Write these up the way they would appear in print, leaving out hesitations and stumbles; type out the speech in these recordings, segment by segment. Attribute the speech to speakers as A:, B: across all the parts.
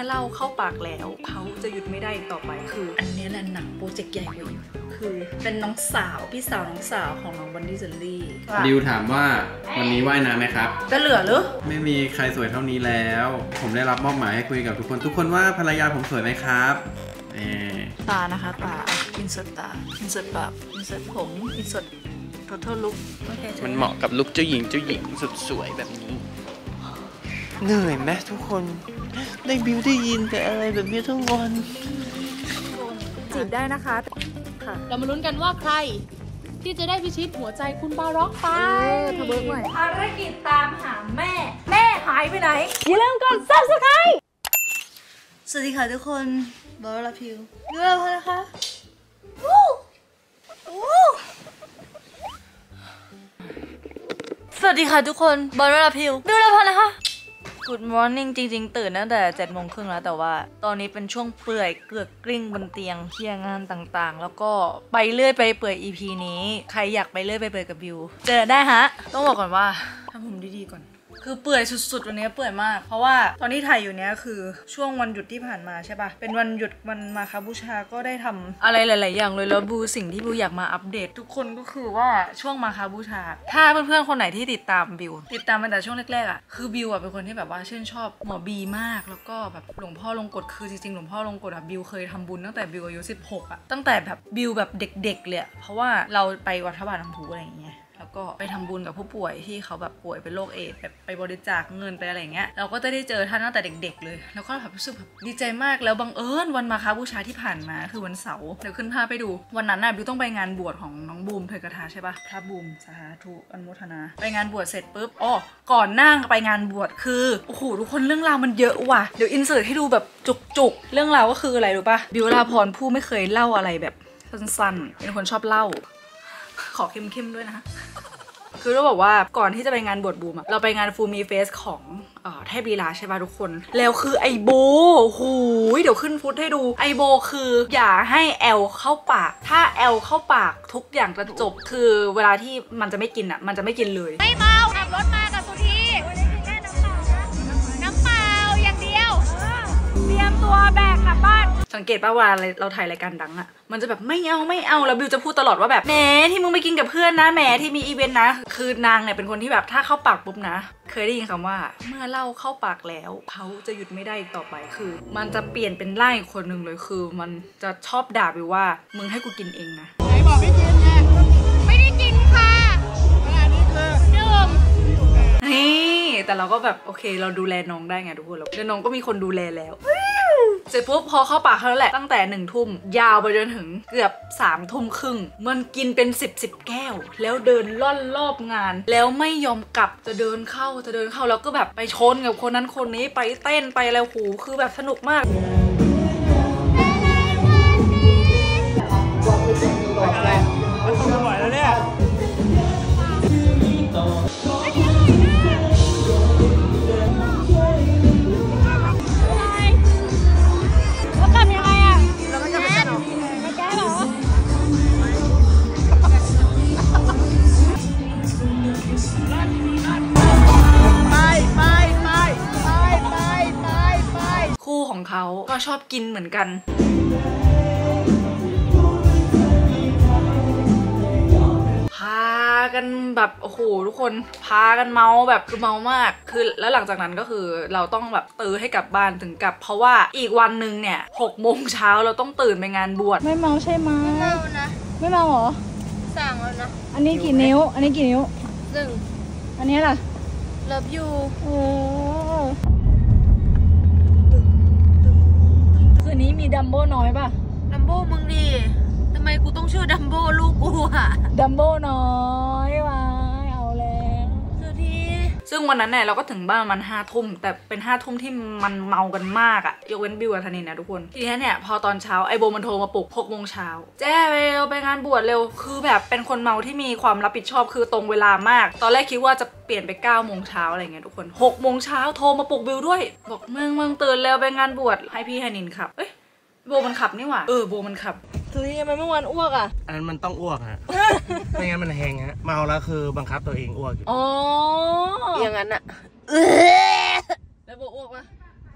A: อเหล้าเข้าปากแล้วเขาจะหยุดไม่ได้ต่อไปคืออันนี้แหละหนักโปรเจกต์ใหญ่กว่าอีกคือเป็นน้องสาวพี่สาวน้องสาวของน้องบันดี้เซลลี่
B: ดิวถามว่าวันนี้ว่ายน้ำไหมครับ
A: จะเหลือหรือ
B: ไม่มีใครสวยเท่านี้แล้วผมได้รับมอบหมายให้คุยกับทุกคนว่าภรรยาผมสวยไหมครับ
A: ตานะคะตาอินเสิร์ตตาอินเสิร์ตปากอินเสิร์ตผมอินเสิร์ตtotal look
C: มันเหมาะกับลุคเจ้าหญิงสุดสวยแบบนี้เหนื่อยไหมทุกคนได้บิวได้ยินแต่อะไรแบบนี้ทั้งวัน
A: จีบได้นะคะค่ะ
D: เรามาลุ้นกันว่าใครที่จะได้พิชิตหัวใจคุณบาร็อกไป
A: ทะเบิกหน่อยภารกิจตามหาแม่หายไปไหนอย่าลืมกด Subscribe สวัสดีค่ะทุกคนบอลลาพิวดูแล้วนะคะสวัสดีค่ะทุกคนบอลลาพิวดูแล้วนะคะ Good morning จริงๆตื่นตั้งแต่7:30แล้วแต่ว่าตอนนี้เป็นช่วงเปื่อยเกือกกลิ้งบนเตียงเคลียร์งานต่างๆแล้วก็ไปเรื่อยไปเปื่อย EP นี้ใครอยากไปเรื่อยไปเปื่อยกับบิวเจอได้ฮะต้องบอกก่อนว่าทำผมดีๆก่อนคือเปื่อยสุดๆวันนี้เปื่อยมากเพราะว่าตอนที่ถ่ายอยู่เนี้ยคือช่วงวันหยุดที่ผ่านมาใช่ปะเป็นวันหยุดวันมาคบูชาก็ได้ทำอะไรหลายๆอย่างเลยแล้วบูสิ่งที่บูอยากมาอัปเดตทุกคนก็คือว่าช่วงมาคบูชาถ้าเพื่อนๆคนไหนที่ติดตามบิวติดตามมาแต่ช่วงแรกๆอ่ะคือบิวอ่ะเป็นคนที่แบบว่าชื่นชอบหมอบีมากแล้วก็แบบหลวงพ่อลงกฎคือจริงๆหลวงพ่อลงกฎอ่ะบิวเคยทำบุญตั้งแต่บิวอายุ16อ่ะตั้งแต่แบบบิวแบบเด็กๆเลยเพราะว่าเราไปวัดพระบาทน้ำพุอะไรอย่างเงี้ยแล้วก็ไปทำบุญกับผู้ป่วยที่เขาแบบป่วยเป็นโรคเอดส์แบบไปบริจาคเงินไปอะไรอย่างเงี้ยเราก็จะได้เจอท่านตั้งแต่เด็กๆเลยแล้วก็แบบรู้สึกแบบดีใจมากแล้วบังเอิญวันมาฆบูชาที่ผ่านมาคือวันเสาร์เดี๋ยวขึ้นภาพไปดูวันนั้นน่ะบิวต้องไปงานบวชของน้องบูมเทยกระทาใช่ปะพระบูมสาธุอนุโมทนาไปงานบวชเสร็จปุ๊บก่อนนั่งไปงานบวชคือโอ้โหทุกคนเรื่องราวมันเยอะว่ะเดี๋ยวอินเสิร์ตให้ดูแบบจุกๆเรื่องราวก็คืออะไรรู้ปะบิวลาพรผู้ไม่เคยเล่าอะไรแบบสั้นๆเป็นคนชอบเล่าขอเข้มๆด้วยนะคือเราบอกว่าก่อนที่จะไปงานบวชบูมเราไปงานฟูมีเฟสของเทพลีลาใช่ป่ะทุกคนแล้วคือไอโบหูยเดี๋ยวขึ้นฟุตให้ดูไอโบคืออย่าให้แอลเข้าปากถ้าแอลเข้าปากทุกอย่างจะจบคือเวลาที่มันจะไม่กินอ่ะมันจะไม่กินเลย
D: ไม่เมาขับรถมากับสุธีน้ำเปล่าอย่างเดียวเตรียมตัวแบกกลับบ้าน
A: สังเกตป่ะว่าเราถ่ายรายการดังอะมันจะแบบไม่เอาแล้วบิวจะพูดตลอดว่าแบบแหมที่มึงไปกินกับเพื่อนนะแหมที่มีอีเวนต์นะคือนางเนี่ยเป็นคนที่แบบถ้าเข้าปากปุ๊บนะเคยได้ยินคำว่าเมื่อเหล้าเข้าปากแล้วเขาจะหยุดไม่ได้ต่อไปคือมันจะเปลี่ยนเป็นร่างอีกคนหนึ่งเลยคือมันจะชอบด่าบิวว่ามึงให้กูกินเองนะ
D: ไหนบอกไม่กินไงไม่ได้กินค่ะอันนี้คือดื่ม
A: นี่แต่เราก็แบบโอเคเราดูแลน้องได้ไงทุกคนแล้วน้องก็มีคนดูแลแล้วเสร็จปุ๊บพอเข้าปากเขาแล้วแหละตั้งแต่1 ทุ่มยาวไปจนถึงเกือบ3 ทุ่มครึ่งมันกินเป็น10 แก้วแล้วเดินล่อนรอบงานแล้วไม่ยอมกลับจะเดินเข้าแล้วก็แบบไปชนกับคนนั้นคนนี้ไปเต้นไปแล้วหูคือแบบสนุกมาก
C: อะไรมันทำบ่อยแล้วเนี่ย
A: คู่ของเขาก็ชอบกินเหมือนกันพากันแบบโอ้โหทุกคนพากันเมาแบบคือเมามากคือแล้วหลังจากนั้นก็คือเราต้องแบบตื้อให้กลับบ้านถึงกลับเพราะว่าอีกวันนึงเนี่ย6 โมงเช้าเราต้องตื่นไปงานบวช
D: ไม่เมาใช่ไหมไม่เมานะไม่เมาหรอสั่งแล้วนะอันนี้กี่นิ้ว1อันนี้ล่ะ
A: เลิฟยูคืนนี้มีดัมโบ้น้อยป่ะ
D: ดัมโบ้มึงดิทำไมกูต้องชื่อดัมโบ้ลูกกูอะ
A: ดัมโบ้น้อยวายเอาแล้วซึ่งวันนั้นเนี่ยเราก็ถึงบ้านมัน5 ทุ่มแต่เป็น5 ทุ่มที่มันเมากันมากอะยกเว้นบิวกับธนินนะทุกคนทีนี้เนี่ยพอตอนเช้าไอโบมันโทรมาปลุก6 โมงเช้าแจ้ไปงานบวชเร็วคือแบบเป็นคนเมาที่มีความรับผิดชอบคือตรงเวลามากตอนแรกคิดว่าจะเปลี่ยนไป9 โมงเช้าอะไรเงี้ยทุกคน6 โมงเช้าโทรมาปลุกบิวด้วยบอกมึงตื่นเร็วไปงานบวชให้พี่ธนินขับโบมันขับนี่หว่าโบมันขับ
D: คือทำไมเมื่อวานอ้วกอ่ะ
C: อันนั้นมันต้องอ้วกฮะไม่งั้นมันแหงฮะเมาแล้วคือบังคับตัวเองอ้วก
D: อย่างนั้นอะแล้วโบอ้วกปะ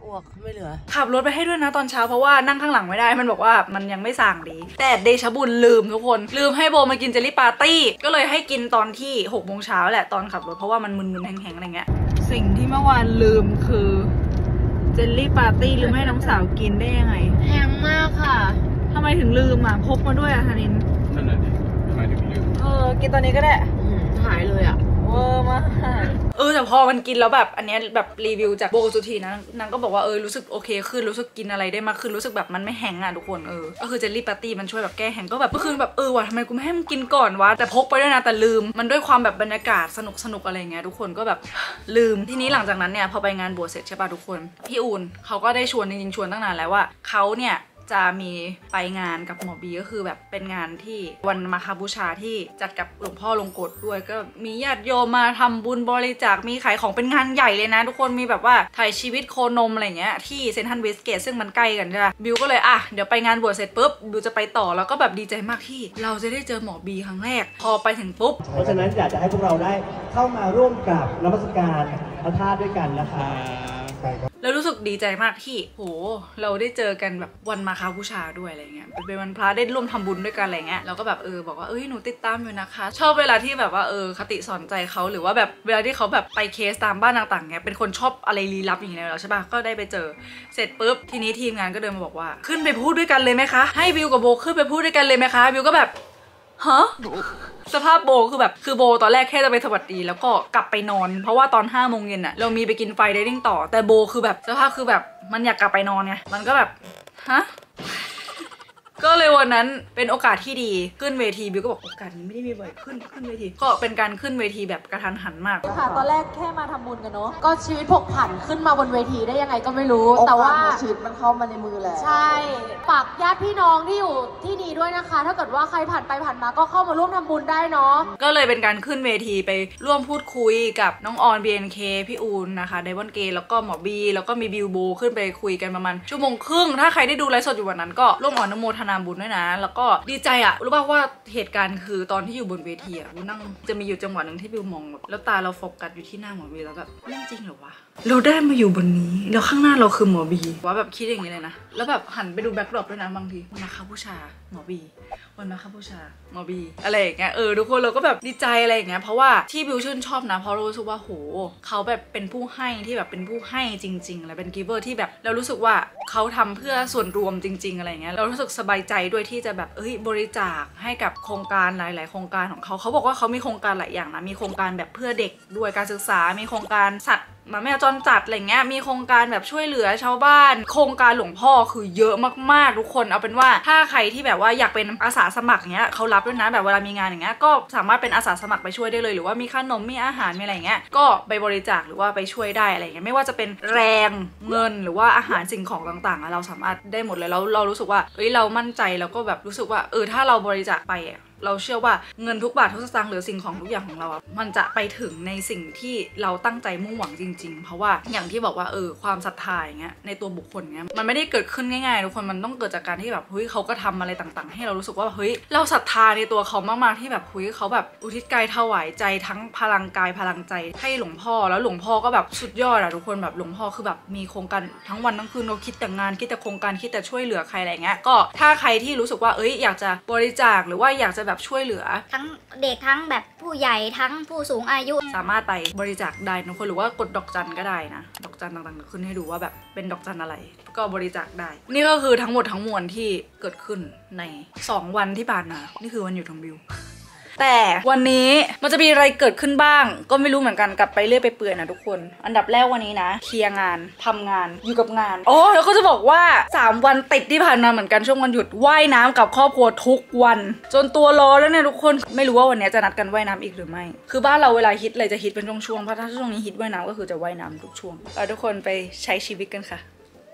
E: อ้วกไม่เหลือ
A: ขับรถไปให้ด้วยนะตอนเช้าเพราะว่านั่งข้างหลังไม่ได้มันบอกว่ามันยังไม่สั่งดีแต่เดชบุญลืมทุกคนลืมให้โบมากินเจลลี่ปาร์ตี้ก็เลยให้กินตอนที่6 โมงเช้าแหละตอนขับรถเพราะว่ามันมึนๆแห้งๆอะไรเงี้ยสิ่งที่เมื่อวานลืมคือเจลลี่ปาร์ตี้ลืมให้น้องสาวกินได้ยังไง
E: แพงมากค่ะ
A: ทำไมถึงลืมอ่ะพกมาด้วยอ่ะธนิน
B: นั่นแหละดิทำไมถึงลืม
A: กินตอนนี้ก็ได้
E: หายเลยอ่ะ
A: มากแต่พอมันกินแล้วแบบอันนี้แบบรีวิวจากโบสุธีนะนางก็บอกว่ารู้สึกโอเคขึ้นรู้สึกกินอะไรได้มากขึ้นรู้สึกแบบมันไม่แห้งอ่ะทุกคนก็คือเจลลี่ปาร์ตี้มันช่วยแบบแก้แห้งก็แบบเมื่อคืนแบบว่ะทำไมกูไม่ให้มันกินก่อนวะแต่พกไปด้วยนะแต่ลืมมันด้วยความแบบบรรยากาศสนุกอะไรเงี้ยทุกคนก็แบบลืมทีนี้หลังจากนั้นเนี่ยพอไปงานบวชเสร็จใช่ป่ะทุกคนพี่อูนเขาก็ได้ชวนจริงๆชวนตั้งนานแล้วว่าเขาเนี่ยจะมีไปงานกับหมอบีก็คือแบบเป็นงานที่วันมาฆบูชาที่จัดกับหลวงพ่อลงกฎด้วยก็มีญาติโยมมาทำบุญบริจาคมีขายของเป็นงานใหญ่เลยนะทุกคนมีแบบว่าถ่ายชีวิตโคนมอะไรเงี้ยที่เซนทรัลเวสเกตซึ่งมันใกล้กันใช่ไหมบิวก็เลยเดี๋ยวไปงานบวชเสร็จปุ๊บบิวจะไปต่อแล้วก็แบบดีใจมากที่เราจะได้เจอหมอบีครั้งแรกพอไปถึงปุ๊บ
F: เพราะฉะนั้นอยากจะให้พวกเราได้เข้ามาร่วมกราบนมัสการพระธาตุด้วยกันนะคะ
A: แล้วรู้สึกดีใจมากที่เราได้เจอกันแบบวันมาฆบูชาด้วยอะไรเงี้ยเป็นวันพระได้ร่วมทำบุญด้วยกันอะไรเงี้ยเราก็แบบบอกว่าหนูติดตามอยู่นะคะชอบเวลาที่แบบว่าคติสอนใจเขาหรือว่าแบบเวลาที่เขาแบบไปเคสตามบ้านต่างๆเงี้ยเป็นคนชอบอะไรลี้ลับอย่างเงี้ยแล้วใช่ป่ะก็ได้ไปเจอเสร็จปุ๊บทีนี้ทีมงานก็เดินมาบอกว่าขึ้นไปพูดด้วยกันเลยไหมคะให้บิวกับโบขึ้นไปพูดด้วยกันเลยไหมคะบิวก็แบบฮะสภาพโบคือโบตอนแรกแค่จะไปสวัสดีแล้วก็กลับไปนอนเพราะว่าตอน5 โมงเย็นอะเรามีไปกินไฟเดนิ่งต่อแต่โบคือแบบสภาพคือแบบมันอยากกลับไปนอนไงมันก็แบบฮะก็เลยวันนั้นเป็นโอกาสที่ดีขึ้นเวทีบิวก็บอกโอกาสนี้ไม่ได้มีบ่อยขึ้นเวทีก็เป็นการขึ้นเวทีแบบกระทันหันมาก
E: ค่ะตอนแรกแค่มาทำบุญกันเนาะก็ชีวิตผกผันขึ้นมาบนเวทีได้ยังไงก็ไม่รู้แต่ว่าชีวิตมันเข้ามาในมือแล้วใช่ฝากญาติพี่น้องที่อยู่ที่นี่ด้วยนะคะถ้าเกิดว่าใครผ่านไปผ่านมาก็เข้ามาร่วมทำบุญได้เนาะ
A: ก็เลยเป็นการขึ้นเวทีไปร่วมพูดคุยกับน้องออน BNK พี่อูนนะคะไดมอนด์เกย์แล้วก็หมอบีแล้วก็มีบิวโบขึ้นไปคุยกันประมาณ1 ชั่วโมงครึ่งถ้าใครได้ดูไลฟ์สดอยู่วันนั้นก็ร่วมอนุโมทนาบุญด้วยนะแล้วก็ดีใจรู้ป่าวว่าเหตุการณ์คือตอนที่อยู่บนเวทีบิวนั่งจะมีอยู่จังหวะหนึ่งที่บิวมองแล้วตาเราโฟกัสอยู่ที่หน้าหมอบีแล้วแบบเรื่องจริงเหรอวะเราได้มาอยู่บนนี้แล้วข้างหน้าเราคือหมอบีว่าแบบคิดอย่างนี้เลยนะแล้วแบบหันไปดูแบ็คดรอปด้วยนะบางทีวันมาฆบูชาหมอบีวันมาฆบูชาหมอบีอะไรอย่างเงี้ยทุกคนเราก็แบบดีใจอะไรอย่างเงี้ยเพราะว่าที่บิวชื่นชอบนะเพราะรู้สึกว่าเขาแบบเป็นผู้ให้ที่แบบเป็นผู้ให้จริงๆและเป็นกิฟเวอร์ที่แบบเรารู้สึกว่าเขาทำเพื่อส่วนรวมจริงๆอะไรเงี้ยเรารู้สึกสบายใจด้วยที่จะแบบบริจาคให้กับโครงการหลายๆโครงการของเขาบอกว่าเขามีโครงการหลายอย่างนะมีโครงการแบบเพื่อเด็กด้วยการศึกษามีโครงการสัตว์มาแมวจรจัดอะไรเงี้ยมีโครงการแบบช่วยเหลือชาวบ้านโครงการหลวงพ่อคือเยอะมากๆทุกคนเอาเป็นว่าถ้าใครที่แบบว่าอยากเป็นอาสาสมัครเงี้ยเขารับด้วยนะแบบเวลามีงานอย่างเงี้ยก็สามารถเป็นอาสาสมัครไปช่วยได้เลยหรือว่ามีขนมมีอาหารมีอะไรเงี้ยก็ไปบริจาคหรือว่าไปช่วยได้อะไรเงี้ยไม่ว่าจะเป็นแรงเงินหรือว่าอาหารสิ่งของต่างๆเราสามารถได้หมดเลยแล้วเรารู้สึกว่าเรามั่นใจแล้วก็แบบรู้สึกว่าถ้าเราบริจาคไปเราเชื่อว่าเงินทุกบาททุกสตางค์หรือสิ่งของทุกอย่างของเรามันจะไปถึงในสิ่งที่เราตั้งใจมุ่งหวังจริงๆเพราะว่าอย่างที่บอกว่าความศรัทธาอย่างเงี้ยในตัวบุคคลเงี้ยมันไม่ได้เกิดขึ้นง่ายๆทุกคนมันต้องเกิดจากการที่แบบเขาก็ทำอะไรต่างๆให้เรารู้สึกว่าเราศรัทธาในตัวเขามากๆที่แบบเขาแบบอุทิศกายถวายใจทั้งพลังกายพลังใจให้หลวงพ่อแล้วหลวงพ่อก็แบบสุดยอดทุกคนแบบหลวงพ่อคือแบบมีโครงการทั้งวันทั้งคืนเราคิดแต่งานคิดแต่โครงการคิดแต่ช่วยเหลือใครอะไรเงี้ยก็ถ้าใครที่รู้สึกว่าอยากจะบริจาคหรือว่าอยากจะแบบช่วยเหลือ
D: ทั้งเด็กทั้งแบบผู้ใหญ่ทั้งผู้สูงอายุ
A: สามารถไปบริจาคได้ทุกคนหรือว่ากดดอกจันก็ได้นะดอกจันต่างๆขึ้นให้ดูว่าแบบเป็นดอกจันอะไรก็บริจาคได้นี่ก็คือทั้งหมดทั้งมวลที่เกิดขึ้นใน2 วันที่ผ่านมานี่คือวันหยุดของบิวแต่วันนี้มันจะมีอะไรเกิดขึ้นบ้างก็ไม่รู้เหมือนกันกลับไปเรื่อยไปเปื่อยนะทุกคนอันดับแรกวันนี้นะเคลียร์งานทำงานอยู่กับงานแล้วก็จะบอกว่า3 วันติดที่ผ่านมาเหมือนกันช่วงวันหยุดว่ายน้ำกับครอบครัวทุกวันจนตัวร้อนแล้วเนี่ยทุกคนไม่รู้ว่าวันนี้จะนัดกันว่ายน้ำอีกหรือไม่คือบ้านเราเวลาฮิตเลยจะฮิตเป็นช่วงๆเพราะถ้าช่วงนี้ฮิตว่ายน้ำก็คือจะว่ายน้ำทุกช่วงทุกคนไปใช้ชีวิตกันค่ะ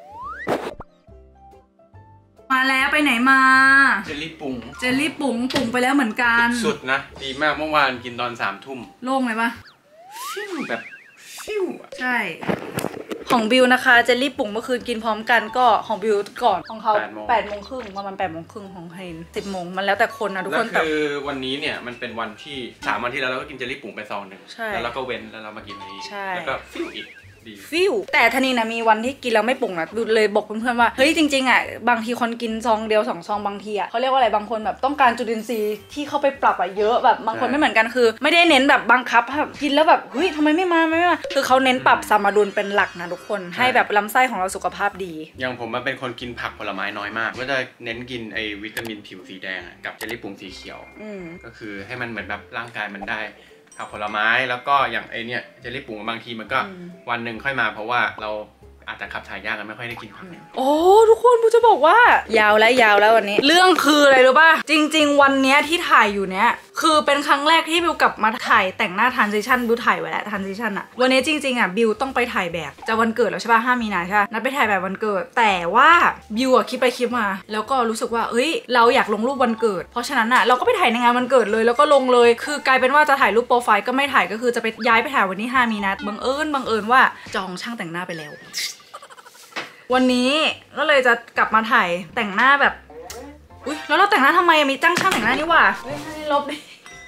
A: มาแล้วไปไหนมา
C: เจลลี่ปุ๋ง
A: ปุ๋งไปแล้วเหมือนกัน
C: สุดนะดีมากเมื่อวานกินตอน3 ทุ่ม
A: โล่งเลยปะ
C: ฟิวแบบฟิว
A: ใช่ของบิวนะคะเจลลี่ปุ๋งเมื่อคืนกินพร้อมกันก็ของบิวก่อนของเขา8 โมงครึ่งประมาณ8 โมงครึ่งของเฮน10 โมงมันแล้วแต่คนนะทุกคน
C: แต่คือวันนี้เนี่ยมันเป็นวันที่3 วันที่แล้วเราก็กินเจลลี่ปุ๋งไปซอง 1แล้วเราก็เว้นแล้วเรามากินนี้แล้วก็ฟิวอีก
A: ฟิวแต่ธนินมีวันที่กินแล้วไม่ปรุงนะเลยบอกเพื่อนๆว่าเฮ้ยจริงๆอ่ะบางทีคนกินซองเดียว2 ซองบางทีอ่ะเขาเรียกว่าอะไรบางคนแบบต้องการจุลินทรีย์ที่เข้าไปปรับอ่ะเยอะแบบบางคนไม่เหมือนกันคือไม่ได้เน้นแบบบังคับแบบกินแล้วแบบเฮ้ยทำไมไม่มาคือเขาเน้นปรับสมดุลเป็นหลักนะทุกคนให้แบบลำไส้ของเราสุขภาพดี
C: อย่างผมมันเป็นคนกินผักผลไม้น้อยมากก็จะเน้นกินไอวิตามินผิวสีแดงกับเจลลี่ปุ่มสีเขียวก็คือให้มันเหมือนแบบร่างกายมันได้ผักผลไม้แล้วก็อย่างไอเนี้ยเจลลี่ปุ่มบางทีมันก็วันหนึ่งค่อยมาเพราะว่าเราอาจจะขับถ่ายยากกันไม่ค่อยได้กินผักเนี่ย
A: โอ้ทุกคนบูจะบอกว่ายาวแล้ววันนี้เรื่องคืออะไรรู้ป่ะจริงๆวันเนี้ยที่ถ่ายอยู่เนี้ยคือเป็นครั้งแรกที่บิวกลับมาถ่ายแต่งหน้า transition บิวถ่ายไว้แล้ว transition อะวันนี้จริงๆอะบิวต้องไปถ่ายแบบจะวันเกิดแล้วใช่ป่ะ5 มีนาใช่ป่ะนัดไปถ่ายแบบวันเกิดแต่ว่าบิวอะคิดไปคิดมาแล้วก็รู้สึกว่าเอ้ยเราอยากลงรูปวันเกิดเพราะฉะนั้นอะเราก็ไปถ่ายในงานวันเกิดเลยแล้วก็ลงเลยคือกลายเป็นว่าจะถ่ายรูปโปรไฟล์ก็ไม่ถ่ายก็คือจะไปย้ายไปถ่ายวันที่5 มีนาบังเอิญว่าจองช่างแต่งหน้าไปแล้ววันนี้ก็เลยจะกลับมาถ่ายแต่งหน้าแบบอุ๊ยแล้วเราแต่งหน้าทำไมมีจ้างช่างแต่งหน้านี่หว่าเฮ้ยให้ลบดิ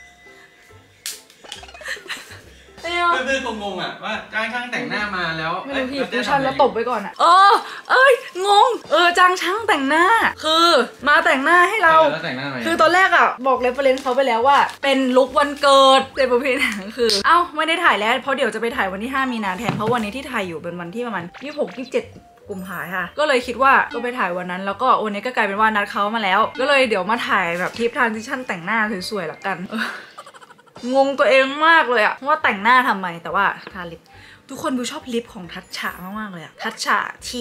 C: เพื่อนๆงงอ่ะว่าจ้างช่างแต่งหน้ามาแล้ว
A: ไม่รู้พี่ฟูชั่นแล้วตบไปก่อนอ่ะงงจ้างช่างแต่งหน้าคือมาแต่งหน้าให้เราคือตอนแรกอ่ะบอกเรฟเฟอเรนซ์เขาไปแล้วว่าเป็นลุควันเกิดแต่ประเภทคือไม่ได้ถ่ายแล้วเพราะเดี๋ยวจะไปถ่ายวันที่5 มีนาแทนเพราะวันนี้ที่ถ่ายอยู่เป็นวันที่ประมาณ26-27กุมภาพันธ์ค่ะก็เลยคิดว่าก็ไปถ่ายวันนั้นแล้วก็วันนี้ก็กลายเป็นว่านัดเขามาแล้วก็เลยเดี๋ยวมาถ่ายแบบทริปทรานซิชั่นแต่งหน้าสวยๆละกันงงตัวเองมากเลยอะว่าแต่งหน้าทำไมแต่ว่าทาลิปทุกคนบิวชอบลิปของทัชชะมากๆเลยอะทัชชะ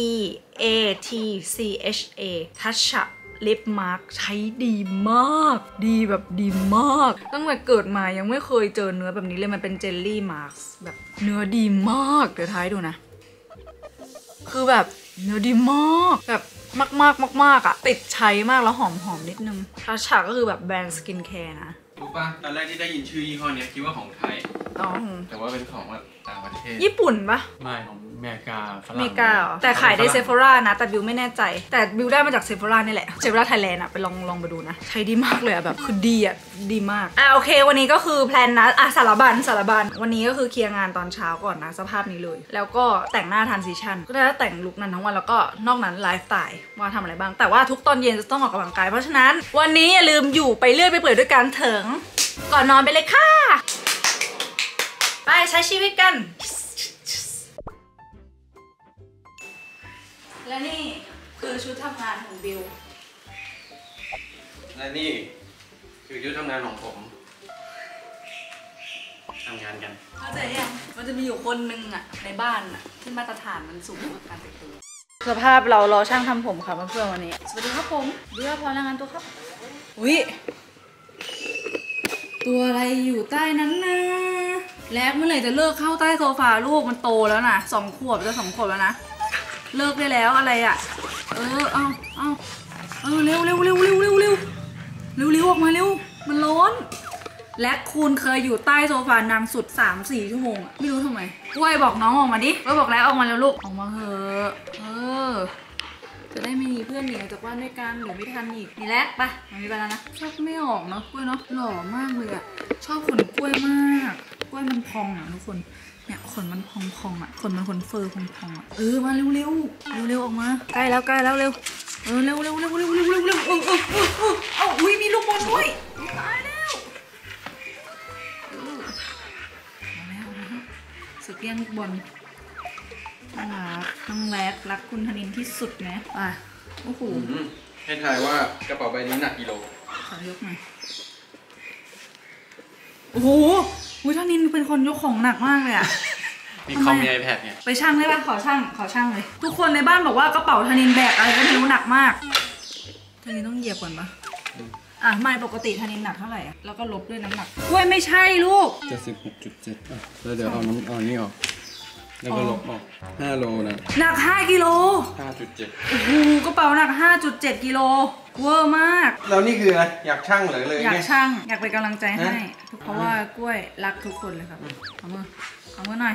A: TATCHA ทัชชะลิปมาร์คใช้ดีมากดีแบบดีมากตั้งแต่เกิดมายังไม่เคยเจอเนื้อแบบนี้เลยมันเป็นเจลลี่มาร์คแบบเนื้อดีมากเดี๋ยวท้ายดูนะคือแบบเนื้อดีมากแบบมากอะติดใช้มากแล้วหอมนิดนึงทัชชะก็คือแบบแบรนด์สกินแคร์นะ
C: รู้ป่ะตอนแรกที่ได้ยินชื่อยี่ห้อนี้คิดว่าของไทยแต่ว่าเป็นของต่างประเทศ
A: ญี่ปุ่นปะ
C: ไม่ของอเมริกาฝรั่ง
A: อเมริกาแต่ขายในเซฟอร่านะแต่บิวไม่แน่ใจแต่บิวได้มาจากเซฟอร่านี่แหละเซฟอร่าไทยแลนด์อะไปลองมาดูนะใช้ดีมากเลยอะแบบคือดีอะดีมากโอเควันนี้ก็คือแพลนนะสารบัญวันนี้ก็คือเคลียร์งานตอนเช้าก่อนนะสภาพนี้เลยแล้วก็แต่งหน้าทรานซิชั่นก็ได้แต่งลุคนั้นทั้งวันแล้วก็นอกนั้นไลฟ์สไตล์ว่าทำอะไรบ้างแต่ว่าทุกตอนเย็นจะต้องออกกำลังกายเพราะฉะนั้นวันนี้อย่าลืมอยู่ไปเรื่อยไปเปื่อยด้วยกันถึงก่อนนอนไปเลยค่ะไปใช้ชีวิตกันและนี่คือชุดทำงานของบิว
C: และนี่คือชุดทำงานของผมทำงานกัน
A: เข้าใจยังมันจะมีอยู่คนนึงอะในบ้านอะที่มาตรฐานมันสูงกว่าการแต่งตัวสภาพเรารอช่างทำผมค่ะเพื่อนๆวันนี้สวัสดีครับผมเดี๋ยวพอรายงานตัวครับอุ๊ยตัวอะไรอยู่ใต้นั้นนะแลกเมื่อไหร่จะเลิกเข้าใต้โซฟาลูกมันโตแล้วนะ2 ขวบจะ2 ขวบแล้วนะเลิกได้แล้วอะไรอ่ะเอาเร็วออกมาเร็วมันร้อนแลกคุณเคยอยู่ใต้โซฟานานสุด 3-4 ชั่วโมงไม่รู้ทำไมกล้วยบอกน้องออกมาดิกล้วยบอกแล้วออกมาแล้วลูกออกมาเถอะจะได้ไม่มีเพื่อนหนีจากบ้านด้วยกันหรือไม่ทันอีกนี่แหละไปมันมีไปแล้วนะชอบไม่ออกเนาะกล้วยเนาะหล่อมากเลยอะชอบขนกล้วยมากกล้วยมันพองอะทุกคนเนี่ยขนมันพองอะขนมันขนเฟอร์พองอะมาเร็วออกมาใกล้แล้วเร็วเร็วอุ้ยมีลูกบอลด้วยตายแล้วสึกแย่งลูกบอลน้องแรกรักคุณธนินที่สุดไหมโอ้โห
C: ให้ทายว่ากระเป๋าใบนี้หนักกิโล
A: ขอยกหน่อยโอ้โหธนินเป็นคนยกของหนักมากเลยอะ
C: มีคอมมี iPad เนี่ย
A: ไปช่างได้ป่ะขอช่างเลยทุกคนในบ้านบอกว่ากระเป๋าธนินแบกอะไรก็ไม่รู้หนักมากธนินต้องเหยียบก่อนปะไม่ปกติธนินหนักเท่าไหร่แล้วก็ลบด้วยน้ำหนักกล้วยไม่ใช่ลูก
C: 76.7แล้วเดี๋ยวเอานี่ออกแล้วก็ลบออก5 โลนะ
A: หนัก5 กิโล
C: 5.7
A: โอ้โหกระเป๋าหนัก 5.7 กิโลเวอร์มาก
C: แล้วนี่คืออะไรอยากช่างเลย
A: อยากช่างอยากเป็นกำลังใจให้เพราะว่ากล้วยรักทุกคนเลยครับเอามือหน่อย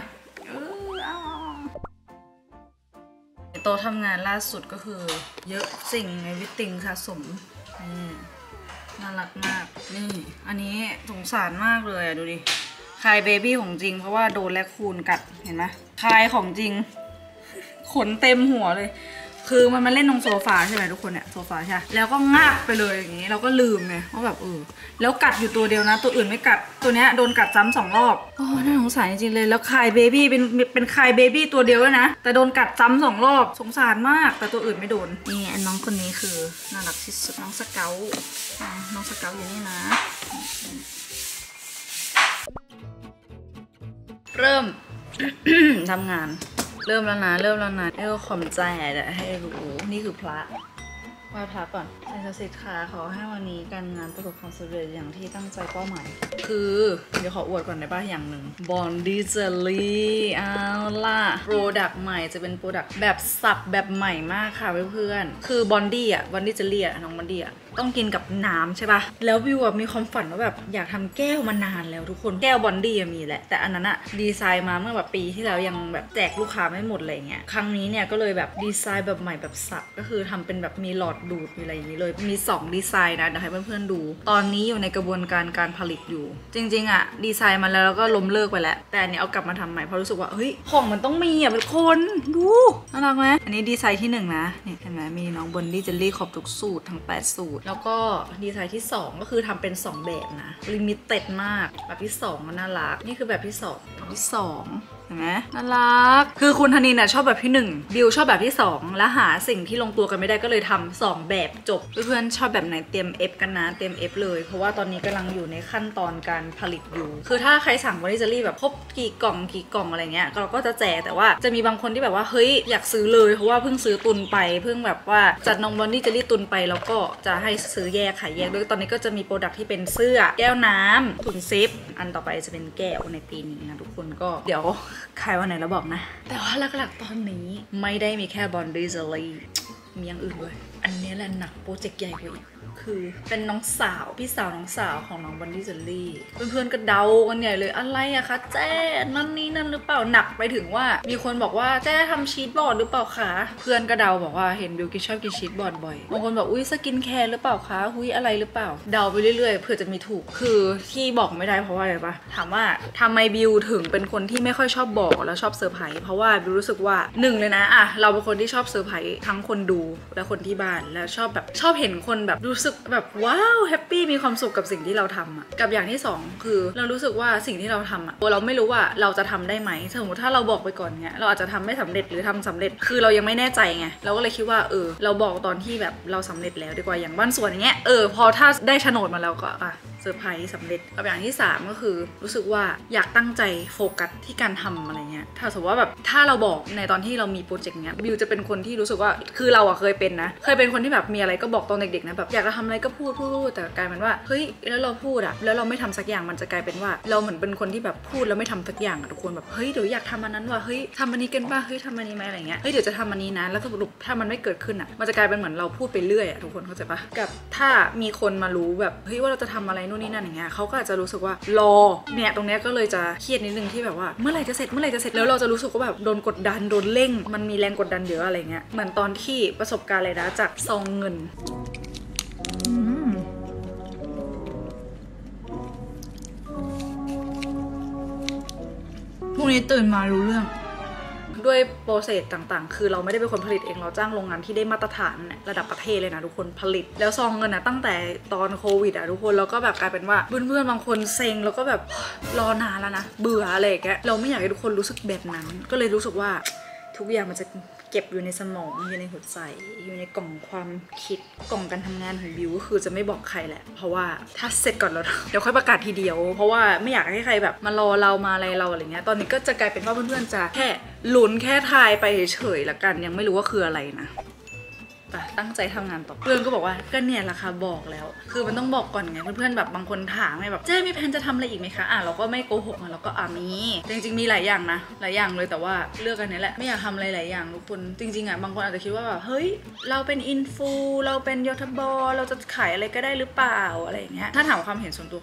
A: โต๊ะทำงานล่าสุดก็คือเยอะสิ่งในวิติงสะสมน่ารักมากนี่อันนี้สงสารมากเลยดูดิคายเบบี้ของจริงเพราะว่าโดนแรคคูนกัดเห็นไหมคายของจริงขนเต็มหัวเลยคือมันมาเล่นตรงโซฟาใช่ไหมทุกคนเนี่ยโซฟาใช่แล้วก็งาบไปเลยอย่างนี้เราก็ลืมไงว่าแบบแล้วกัดอยู่ตัวเดียวนะตัวอื่นไม่กัดตัวเนี้ยโดนกัดซ้ำ2 รอบโอ้น่าสงสารจริงๆเลยแล้วคายเบบี้เป็นคายเบบี้ตัวเดียวเลยนะแต่โดนกัดซ้ำ2 รอบสงสารมากแต่ตัวอื่นไม่โดนนี่น้องคนนี้คือน่ารักที่สุดน้องสเกลอยู่นี่นะเริ่ม ทำงานเริ่มแล้วนะขอมใจให้รู้นี่คือพระไหว้พระก่อนสิ่งศักดิ์สิทธิ์ค่ะขอให้วันนี้การงานประสบความสำเร็จอย่างที่ตั้งใจเป้าหมายคือเดี๋ยวขออวดก่อนได้ป่ะอย่างหนึ่ง Bondi Jelly เอาล่ะโปรดักต์ใหม่จะเป็นโปรดักต์แบบสับแบบใหม่มากค่ะเพื่อนๆคือ Bondi Jelly น้อง Bondi ต้องกินกับน้ำใช่ป่ะแล้ววิวมีความฝันว่าแบบอยากทำแก้วมานานแล้วทุกคนแก้วบอนดี้มีแหละแต่อันนั้นอะดีไซน์มาเมื่อแบบปีที่แล้วยังแบบแจกลูกค้าไม่หมดอะไรเงี้ยครั้งนี้เนี่ยก็เลยแบบดีไซน์แบบใหม่แบบสับก็คือทำเป็นแบบมีหลอดดูดมีอะไรอย่างนี้เลยมี2ดีไซน์นะเดี๋ยวให้เพื่อนๆดูตอนนี้อยู่ในกระบวนการผลิตอยู่จริงๆอะดีไซน์มาแล้วก็ล้มเลิกไปแล้วแต่อันนี้เอากลับมาทำใหม่เพราะรู้สึกว่าเฮ้ยของมันต้องมีทุกคนดูน่ารักไหมอันนี้ดีไซน์ที่1นะเนี่ยเห็นไหมมีน้องบอนดี้เจลลี่ครบทุกสูตรทั้ง8สูตรแล้วก็ดีไซน์ที่2ก็คือทำเป็น2แบบนะลิมิเต็ดมากแบบที่2มันน่ารักนี่คือแบบที่2แบบที่2เห็นไหมน่ารักคือคุณธนินน่ะชอบแบบที่1บิวชอบแบบที่2แล้วหาสิ่งที่ลงตัวกันไม่ได้ก็เลยทำ2แบบจบเพื่อนๆชอบแบบไหนเตรียม F กันนะเตรียม F เลยเพราะว่าตอนนี้กำลังอยู่ในขั้นตอนการผลิตอยู่คือถ้าใครสั่งบอนดี้เจลลี่แบบครบกี่กล่องอะไรเงี้ยเราก็จะแจกแต่ว่าจะมีบางคนที่แบบว่าเฮ้ยอยากซื้อเลยเพราะว่าเพิ่งซื้อตุนไปเพิ่งแบบว่าจัดนมบอนดี้เจลลี่ตุนไปแล้วก็จะให้ซื้อแยกขายแยกด้วยตอนนี้ก็จะมีโปรดักที่เป็นเสื้อแก้วน้ำถุงซิปอันต่อไปจะเป็นแก้วในปีนี้นะทุกคนก็เดี๋ยวขายวันไหนแล้วบอกนะแต่ว่าหลักๆตอนนี้ไม่ได้มีแค่บอนดี้เจลลี่มีอย่างอื่นด้วยอันนี้แหละหนักโปรเจกต์ใหญ่กว่าอีกคือเป็นน้องสาวพี่สาวน้องสาวของน้องบอนดี้เจลลี่เพื่อนๆก็เดากันใหญ่เลยอะไรอะคะแจ้นั่นนี่นั่นหรือเปล่าหนักไปถึงว่ามีคนบอกว่าแจ้ทำชีทบอร์ดหรือเปล่าคะเพื่อนก็เดาบอกว่าเห็นบิวกิ้นชอบกินชีทบอร์ดบ่อยบางคนบอกอุ้ยสกินแคร์หรือเปล่าคะหุ้ยอะไรหรือเปล่าเดาไปเรื่อยๆเพื่อจะมีถูกคือที่บอกไม่ได้เพราะว่าอะไรปะถามว่าทำไมบิวถึงเป็นคนที่ไม่ค่อยชอบบอกแล้วชอบเซอร์ไพรส์เพราะว่าบิวรู้สึกว่า1เลยนะอะเราเป็นคนที่ชอบเซอร์ไพรส์ทั้งคนดูและคนที่บ้านและชอบเห็นคนแบบรู้สึกแบบว้าวแฮปปี้มีความสุขกับสิ่งที่เราทำอ่ะกับอย่างที่2คือเรารู้สึกว่าสิ่งที่เราทำอ่ะเราไม่รู้ว่าเราจะทำได้ไหมสมมติถ้าเราบอกไปก่อนเงี้ยเราอาจจะทำไม่สำเร็จหรือทำสำเร็จคือเรายังไม่แน่ใจไงเราก็เลยคิดว่าเราบอกตอนที่แบบเราสำเร็จแล้วดีกว่าอย่างบ้านสวนอย่างเงี้ยพอถ้าได้โฉนดมาแล้วก็เซอร์ไพรส์สำเร็จกับอย่างที่3ก็คือรู้สึกว่าอยากตั้งใจโฟกัสที่การทำอะไรเงี้ยถ้าสมมติว่าแบบถ้าเราบอกในตอนที่เรามีโปรเจกต์เนี้ยบิวจะเป็นคนที่รู้สึกว่าคือเราเคยเป็นคนที่แบบมีอะไรก็บอกตอนเด็กๆนะแบบอยากจะทำอะไรก็พูดแต่กลายเป็นว่าเฮ้ยแล้วเราพูดแล้วเราไม่ทำสักอย่างมันจะกลายเป็นว่าเราเหมือนเป็นคนที่แบบพูดแล้วไม่ทำสักอย่างทุกคนแบบเฮ้ยเดี๋ยวอยากทำอันนั้นว่ะเฮ้ยทำอันนี้กันป่ะเฮ้ยทำอันนี้ไหมอะไรเงี้ยเฮ้ยเดี๋ยวจะทำอันนี้นะแล้วสรุปถ้ามันไม่เกิดขึ้นมันจะกลายเป็นเหมือนเราพูดไปเรื่อยทุกคนเข้าใจปะกับถ้ามีคนมารู้แบบเฮ้ยว่าเราจะทำอะไรนู่นนี่นั่นอย่างเงี้ยเขาก็อาจจะรู้สึกว่ารอเนี่ยตรงเนี้ยก็เลยจะเครียดนิดนึงที่แบบว่าเมื่อไหร่จะเสร็จแล้วเราจะรู้สึกว่าแบบโดนกดดันโดนเร่งมันมีแรงกดดันเยอะอะไรเงี้ยเหมือนตอนที่ประสบการณ์เลยนะจากซองเงินพรุ่งนี้ตื่นมารู้เรื่องด้วยโปรเซสต่างๆคือเราไม่ได้เป็นคนผลิตเองเราจ้างโรงงานที่ได้มาตรฐานระดับประเทศเลยนะทุกคนผลิตแล้วซองเงินตั้งแต่ตอนโควิดทุกคนแล้วก็แบบกลายเป็นว่าเพื่อนๆบางคนเซ็งแล้วก็แบบรอนานแล้วนะเบื่ออะไรอย่างเงี้ยเราไม่อยากให้ทุกคนรู้สึกแบบนั้นก็เลยรู้สึกว่าทุกอย่างมันจะเก็บอยู่ในสมองอยู่ในหัวใจอยู่ในกล่องความคิดกล่องการทำงานของบิวก็คือจะไม่บอกใครแหละเพราะว่าถ้าเสร็จก่อนแล้วเดี๋ยวค่อยประกาศทีเดียวเพราะว่าไม่อยากให้ใครแบบมารอเรามาอะไรเราอะไรเงี้ยตอนนี้ก็จะกลายเป็นว่าเพื่อนๆจะแค่ลุ้นแค่ทายไปเฉยๆละกันยังไม่รู้ว่าคืออะไรนะตั้งใจทำงานต่อเพื่อนก็บอกว่าก็เนี่ยแหละค่ะบอกแล้วคือมันต้องบอกก่อนไงเพื่อนๆแบบบางคนถามไงแบบเจ๊มีแผนจะทำอะไรอีกไหมคะเราก็ไม่โกหกเราก็มีจริงๆมีหลายอย่างนะหลายอย่างเลยแต่ว่าเลือกอันนี้แหละไม่อยากทำอะไรหลายอย่างทุกคนจริงๆบางคนอาจจะคิดว่าแบบเฮ้ยเราเป็นอินฟูเราเป็นยทบเราจะขายอะไรก็ได้หรือเปล่าอะไรอย่างเงี้ยถ้าถามความเห็นส่วนตัวของบิวนะ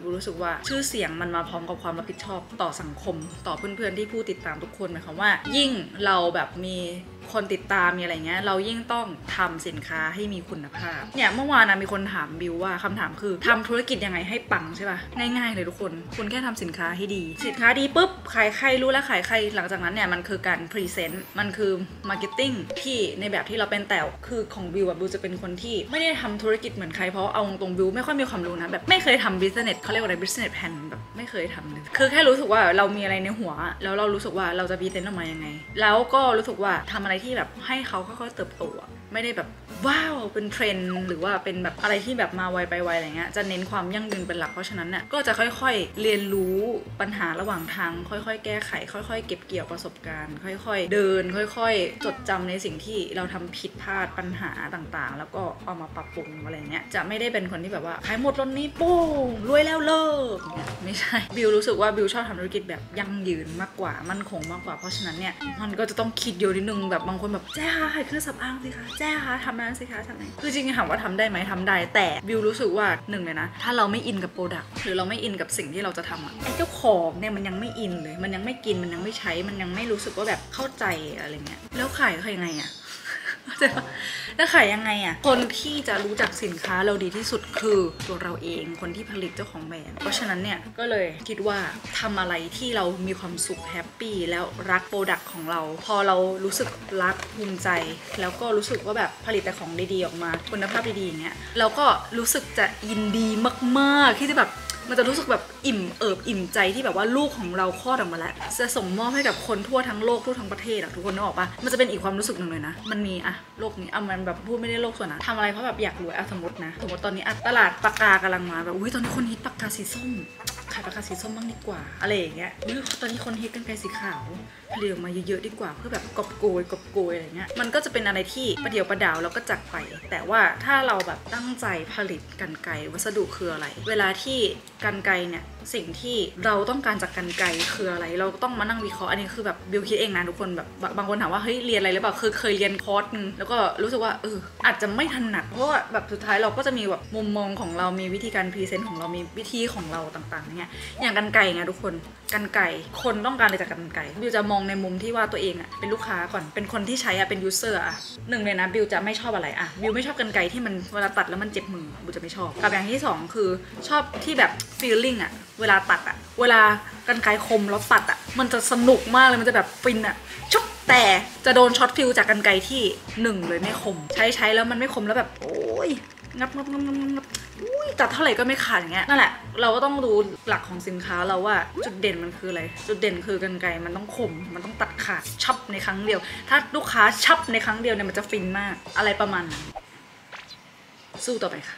A: บิวรู้สึกว่าชื่อเสียงมันมาพร้อมกับความรับผิดชอบต่อสังคมต่อเพื่อนๆที่ผู้ติดตามทุกคนหมายความว่ายิ่งเราแบบมีคนติดตามมีอะไรเงี้ยเรายิ่งต้องทำสินค้าให้มีคุณภาพเนี่ยเมื่อวานนะมีคนถามบิวว่าคำถามคือทำธุรกิจยังไงให้ปังใช่ป่ะง่ายๆเลยทุกคนคุณแค่ทำสินค้าให้ดีสินค้าดีปุ๊บขายใครรู้แล้วขายใครหลังจากนั้นเนี่ยมันคือการพรีเซนต์มันคือมาร์เก็ตติ้งที่ในแบบที่เราเป็นแต่คือของบิวแบบบิวจะเป็นคนที่ไม่ได้ทำธุรกิจเหมือนใครเพราะเอาตรงบิวไม่ค่อยมีความรู้นะแบบไม่เคยทำบิสเนสเขาเรียกว่าอะไรบิสเนสแพลนแบบไม่เคยทำเลยคือแค่รู้สึกว่าเรามีอะไรในหัวแล้วเรารู้สึกว่าเราจะพรีเซนต์ออกมายังไงแล้วก็รู้สึกว่าทำอะไรที่แบบให้เขาค่อยๆเติบโตไม่ได้แบบว้าวเป็นเทรนด์หรือว่าเป็นแบบอะไรที่แบบมาไวไปไวอะไรเงี้ยจะเน้นความยั่งยืนเป็นหลักเพราะฉะนั้นเนี่ยก็จะค่อยๆเรียนรู้ปัญหาระหว่างทางค่อยๆแก้ไขค่อยๆเก็บเกี่ยวประสบการณ์ค่อยๆเดินค่อยๆจดจำในสิ่งที่เราทำผิดพลาดปัญหาต่างๆแล้วก็เอามาปรับปรุงอะไรเงี้ยจะไม่ได้เป็นคนที่แบบว่าขายหมดรถนี้ปุ้งรวยแล้วเลิกไม่ใช่บิวรู้สึกว่าบิวชอบทำธุรกิจแบบยั่งยืนมากกว่ามั่นคงมากกว่าเพราะฉะนั้นเนี่ยมันก็จะต้องคิดเยอะนิดนึงแบบบางคนแบบแจ้ค่ะขายเครื่องสำอางสิคะแจ้ค่ะทำนั้นสิคะทำไหนคือจริงๆถามว่าทำได้ไหมทำได้แต่บิวรู้สึกว่าหนึ่งเลยนะถ้าเราไม่อินกับโปรดักต์หรือเราไม่อินกับสิ่งที่เราจะทำอะไอ้เจ้าของเนี่ยมันยังไม่อินเลยมันยังไม่กินมันยังไม่ใช้มันยังไม่รู้สึกว่าแบบเข้าใจอะไรเงี้ยแล้วขายยังไงอะแล้วขายยังไงอ่ะคนที่จะรู้จักสินค้าเราดีที่สุดคือตัวเราเองคนที่ผลิตเจ้าของแบรนด์เพราะฉะนั้นเนี่ยก็เลยคิดว่าทำอะไรที่เรามีความสุขแฮปปี้แล้วรักโปรดักต์ของเราพอเรารู้สึกรักภูมิใจแล้วก็รู้สึกว่าแบบผลิตแต่ของดีๆออกมาคุณภาพดีๆอย่างเงี้ยเราก็รู้สึกจะยินดีมากๆที่จะแบบมันจะรู้สึกแบบอิ่มเอิบอิ่มใจที่แบบว่าลูกของเราคลอดออกมาแล้วจะส่งมอบให้กับคนทั่วทั้งโลกทั่วทั้งประเทศอะทุกคนนึกออกปะมันจะเป็นอีกความรู้สึกหนึ่งเลยนะมันมีอะโลกนี้มันแบบพูดไม่ได้โลกส่วนนะทำอะไรเพราะแบบอยากรวยสมมติตอนนี้ตลาดปากกากำลังมาแบบอุ้ยตอนนี้คนฮิตปากกาสีส้มขายปากกาสีส้มบ้างดีกว่าอะไรอย่างเงี้ยตอนนี้คนฮิตกรรไกรสีขาวผลิตออกมาเยอะๆดีกว่าเพื่อแบบกอบโกยอะไรเงี้ยมันก็จะเป็นอะไรที่ประเดี๋ยวประดาวแล้วก็จักไปแต่ว่าถ้าเราแบบตั้งใจผลิตกรรไกรวัสดุคืออะไรเวลาที่กรรไกรเนี่ยสิ่งที่เราต้องการจากกรรไกรคืออะไรเราต้องมานั่งวิเคราะห์อันนี้คือแบบบิวคิดเองนะทุกคนแบบบางคนถามว่าเฮ้ยเรียนอะไรหรือเปล่าเคยเรียนคอร์สนึงแล้วก็รู้สึกว่าอาจจะไม่ถนัดเพราะว่าแบบสุดท้ายเราก็จะมีแบบมุมมองของเรามีวิธีการพรีเซนต์ของเรามีวิธีของเราต่างๆเนี่ยอย่างกรรไกรไงทุกคนกรรไกรคนต้องการอะไรจากกรรไกรบิวจะมองในมุมที่ว่าตัวเองอะเป็นลูกค้าก่อนเป็นคนที่ใช้อะเป็นยูเซอร์อะหนึ่งเลยนะบิวจะไม่ชอบอะไรอะบิวไม่ชอบกรรไกรที่มันเวลาตัดแล้วมันเจ็บมือบิวจะไม่ชอบกับอย่างที่2คือชอบที่แบบฟีลลิ่งอะเวลาตัดอะเวลากรรไกรคมแล้วตัดอะมันจะสนุกมากเลยมันจะแบบฟินอะชุบแต่จะโดนช็อตฟิลจากกรรไกรที่1เลยไม่คมใช้แล้วมันไม่คมแล้วแบบโอ้ยงับตัดเท่าไหร่ก็ไม่ขาดอย่างเงี้ยนั่นแหละเราก็ต้องดูหลักของสินค้าเราว่าจุดเด่นมันคืออะไรจุดเด่นคือกรรไกรมันต้องคมมันต้องตัดขาดชับในครั้งเดียวถ้าลูกค้าชับในครั้งเดียวเนี่ยมันจะฟินมากอะไรประมาณนั้นสู้ต่อไปค่ะ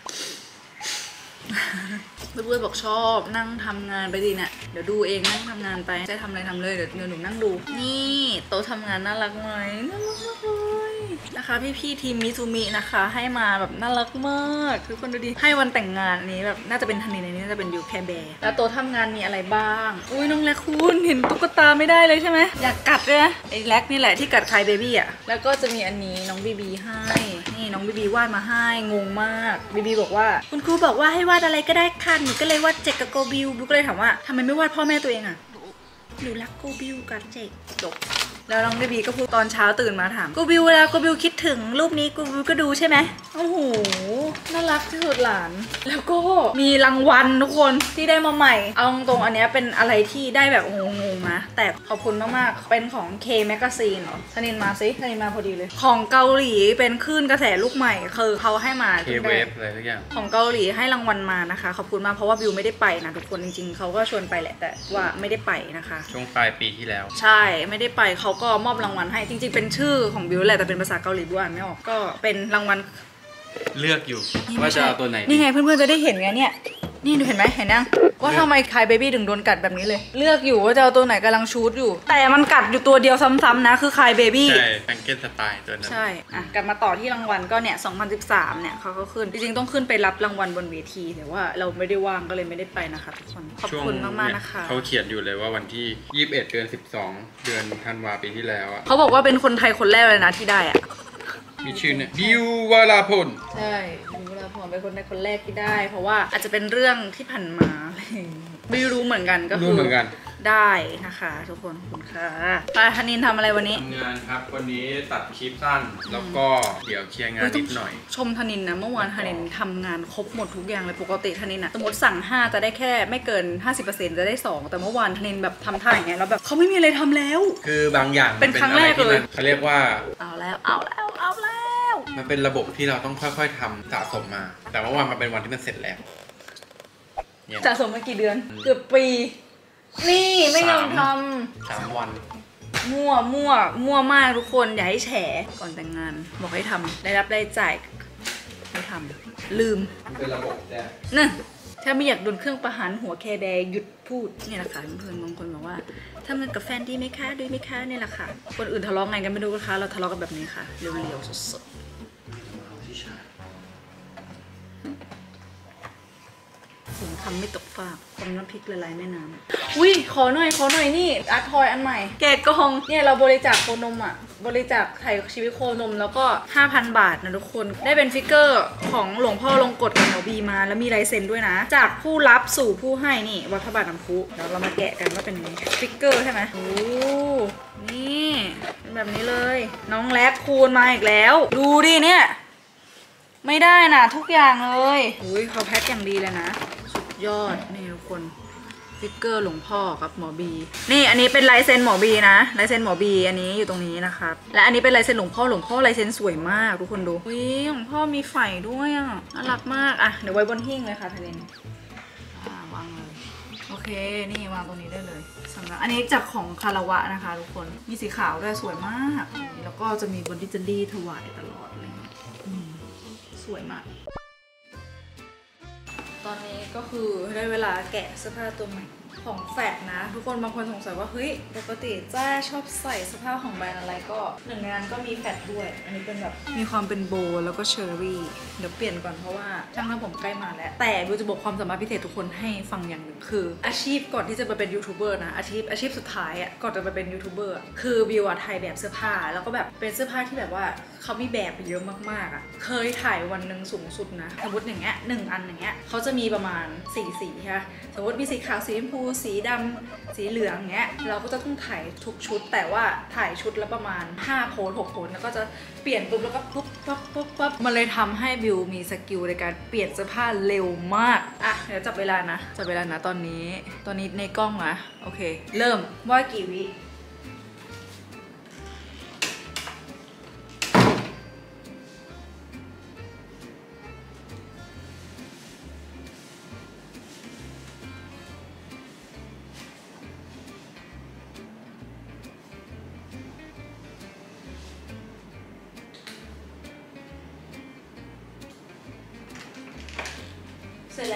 A: เพื่อนๆบอกชอบนั่งทำงานไปดีเนี่ยเดี๋ยวดูเองนั่งทำงานไปจะทำอะไรทำเลยเดี๋ยวหนูนั่งดูนี่โต๊ะทำงานน่ารักไหมน่ารักมากเลยนะคะพี่ทีมมิซูมินะคะให้มาแบบน่ารักมากคือคนดูดีให้วันแต่งงานนี้แบบน่าจะเป็นทันทีในนี้น่าจะเป็นยูแคร์แบร์แล้วโต๊ะทำงานมีอะไรบ้างอุ้ยน้องแรคคูนเห็นตุ๊กตาไม่ได้เลยใช่ไหมอยากกัดเลยนะไอ้แรคนี่แหละที่กัดคายเบบี้อ่ะแล้วก็จะมีอันนี้น้องบีให้นี่น้องบีวาดมาให้งงมากบีบอกว่าคุณครูบอกว่าให้วาดอะไรก็ได้ค่ะหนูก็เลยวาดเจกกับโกบิวก็เลยถามว่าทำไมไม่วาดพ่อแม่ตัวเองอ่ะหนูรักโกบิวกับเจกจบแล้วน้องบีก็พูดตอนเช้าตื่นมาถามโกบิวเวลาโกบิวคิดถึงรูปนี้โกบิวก็ดูใช่ไหมโอ้โหน่ารักที่สุดหลานแล้วก็มีรางวัลทุกคนที่ได้มาใหม่เอาตรงๆอันนี้เป็นอะไรที่ได้แบบงงๆนะแต่ขอบคุณมากๆเป็นของ K Magazine เหรอธนินมาสิธนินมาพอดีเลยของเกาหลีเป็นคลื่นกระแสลูกใหม่คือเขาให้มา
C: K-Wave อะไรทุกอย่าง
A: ของเกาหลีให้รางวัลมานะคะขอบคุณมากเพราะว่าบิวไม่ได้ไปนะทุกคนจริงๆเขาก็ชวนไปแหละแต่ว่าไม่ได้ไปนะคะ
C: ช่วงปลายปีที่แล้ว
A: ใช่ไม่ได้ไปเขาก็มอบรางวัลให้จริงๆเป็นชื่อของบิวแหละแต่เป็นภาษาเกาหลีบิวอ่านไม่ออกก็เป็นรางวัล
C: เลือกอยู่ว่าจะเอาตัวไหน
A: นี่ไงเพื่อนๆจะได้เห็นไงเนี่ยนี่ดูเห็นไหมเห็นยังว่าทำไมคายเบบี้ถึงโดนกัดแบบนี้เลยเลือกอยู่ว่าจะเอาตัวไหนกำลังชูดอยู่แต่มันกัดอยู่ตัวเดียวซ้ำๆนะคือคายเบบี้
C: ใช่แองเกิลสไตล์ตัวนั้น
A: ใช่กลับมาต่อที่รางวัลก็เนี่ย2013เนี่ยเขาก็ขึ้นจริงๆต้องขึ้นไปรับรางวัลบนเวทีแต่ว่าเราไม่ได้ว่างก็เลยไม่ได้ไปนะคะทุกคนขอบคุณมากๆนะคะ
C: เขาเขียนอยู่เลยว่าวันที่21เดือน12เดือนธันวาปีที่แล้ว
A: เขาบอกว่าเป็นคนไทยคนแรกเลยนะที่ได้อะ
C: มีชื่อเนี่ยบิววราพล
A: ใช่บิววราพลเป็นคนแรกที่ได้เพราะว่าอาจจะเป็นเรื่องที่ผ่านมาอะไรอย่างเงี้ยไม่รู้เหมือนกันก็คือได้นะคะทุกคนขอบคุณค่ะปาธนินทำอะไรวันนี้
C: ทำงานครับวันนี้ตัดคลิปสั้นแล้วก็เดี๋ยวเคลียร์งานนิดหน่อย
A: ชมธนินนะเมื่อวานธนินทำงานครบหมดทุกอย่างเลยปกติธนินอะสมมติสั่ง5จะได้แค่ไม่เกิน 50% จะได้2แต่เมื่อวานธนินแบบทำท่าอย่างเงี้ยแล้วแบบเขาไม่มีอะไรทำแล้ว
C: คือบางอย่าง
A: เป็นครั้งแรกเลย
C: เขาเรียกว่า
A: เอาแล้ว
C: มันเป็นระบบที่เราต้องค่อยๆทำสะสมมาแต่เมื่อวานมันเป็นวันที่มันเสร็จแล้ว
A: สะสมมากี่เดือนเกือบปีนี่ไม่ยอมท
C: ำ3 วัน
A: มั่วมากทุกคนอย่าให้แฉก่อนแต่งงานบอกให้ทำได้รับได้จ่ายไม่ทำลืม
C: เป็นระบบแต่
A: น่ะถ้าไม่อยากโดนเครื่องประหารหัวแคแดงหยุดพูดนี่แหละค่ะเพื่อนบางคนบอกว่าทำงานกับแฟนดีไหมคะดีไหมคะนี่แหละค่ะคนอื่นทะเลาะไงกันไม่รู้นะคะเราทะเลาะกันแบบนี้ค่ะเร็วๆสดถึงคำไม่ตกฟากคำน้ำพริกละลายแม่น้ำอุ้ยขอหน่อยนี่อาร์ทอยอันใหม่แกะกล่องเนี่ยเราบริจาคโคนมอ่ะบริจาคไถ่ชีวิตโคนมแล้วก็ 5,000 บาทนะทุกคนได้เป็นฟิกเกอร์ของหลวงพ่อลงกฎกับหมอบีมาแล้วมีลายเซ็นด้วยนะจากผู้รับสู่ผู้ให้นี่วัดพระบาทน้ำพุเดี๋ยวเรามาแกะกันว่าเป็นยังไงฟิกเกอร์ใช่ไหมโอ้นี่เป็นแบบนี้เลยน้องแล็กคูณมาอีกแล้วดูดิเนี่ยไม่ได้นะทุกอย่างเลยอุ้ยเขาแพ็คอย่างดีเลยนะยอดนี่ทุกคนฟิกเกอร์หลวงพ่อกับหมอบีนี่อันนี้เป็นลายเซ็นหมอบีนะลายเซ็นหมอบีอันนี้อยู่ตรงนี้นะครับและอันนี้เป็นลายเซ็นหลวงพ่อลายเซ็นสวยมากทุกคนดูวิหลวงพ่อมีไฝด้วยอ่ะน่ารักมากอ่ะเดี๋ยวไว้บนหิ้งเลยค่ะทะเลนวางเลยโอเคนี่วางตรงนี้ได้เลยสำหรับอันนี้จากของคารวะนะคะทุกคนมีสีขาวด้วยสวยมากแล้วก็จะมีบนดิจิทัลถวายตลอดเลยสวยมากตอนนี้ก็คือได้เวลาแกะเสื้อผ้าตัวใหม่ของแฟดนะทุกคนบางคนสงสัยว่าเฮ้ยปกติจ้าชอบใส่เสื้อผ้าของแบรนด์อะไรก็หนึ่งในนั้นก็มีแฟดด้วยอันนี้เป็นแบบมีความเป็นโบแล้วก็เชอร์รี่เดี๋ยวเปลี่ยนก่อนเพราะว่าช่างทำผมใกล้มาแล้วแต่บิวจะบอกความสามารถพิเศษทุกคนให้ฟังอย่างหนึ่งคืออาชีพก่อนที่จะมาเป็นยูทูบเบอร์นะอาชีพสุดท้ายอ่ะก่อนจะมาเป็นยูทูบเบอร์คือบิวถ่ายแบบเสื้อผ้าแล้วก็แบบเป็นเสื้อผ้าที่แบบว่าเขามีแบบเยอะมากๆอ่ะเคยถ่ายวันหนึ่งสูงสุดนะสมมติอย่างเงี้ย1 อันอย่างเงี้ยเขาจะมีประมาณ4 สีใช่ไหมสมมติมีสีขาวสีชมพูสีดำสีเหลืองเงี้ยเราก็จะต้องถ่ายทุกชุดแต่ว่าถ่ายชุดละประมาณ5 โพส6 โพสแล้วก็จะเปลี่ยนปุ๊บแล้วก็ปุ๊บมันเลยทำให้บิวมีสกิลในการเปลี่ยนเสื้อผ้าเร็วมากอ่ะเดี๋ยวจับเวลานะตอนนี้ในกล้องนะโอเคเริ่มว่ากี่วิเสร็จ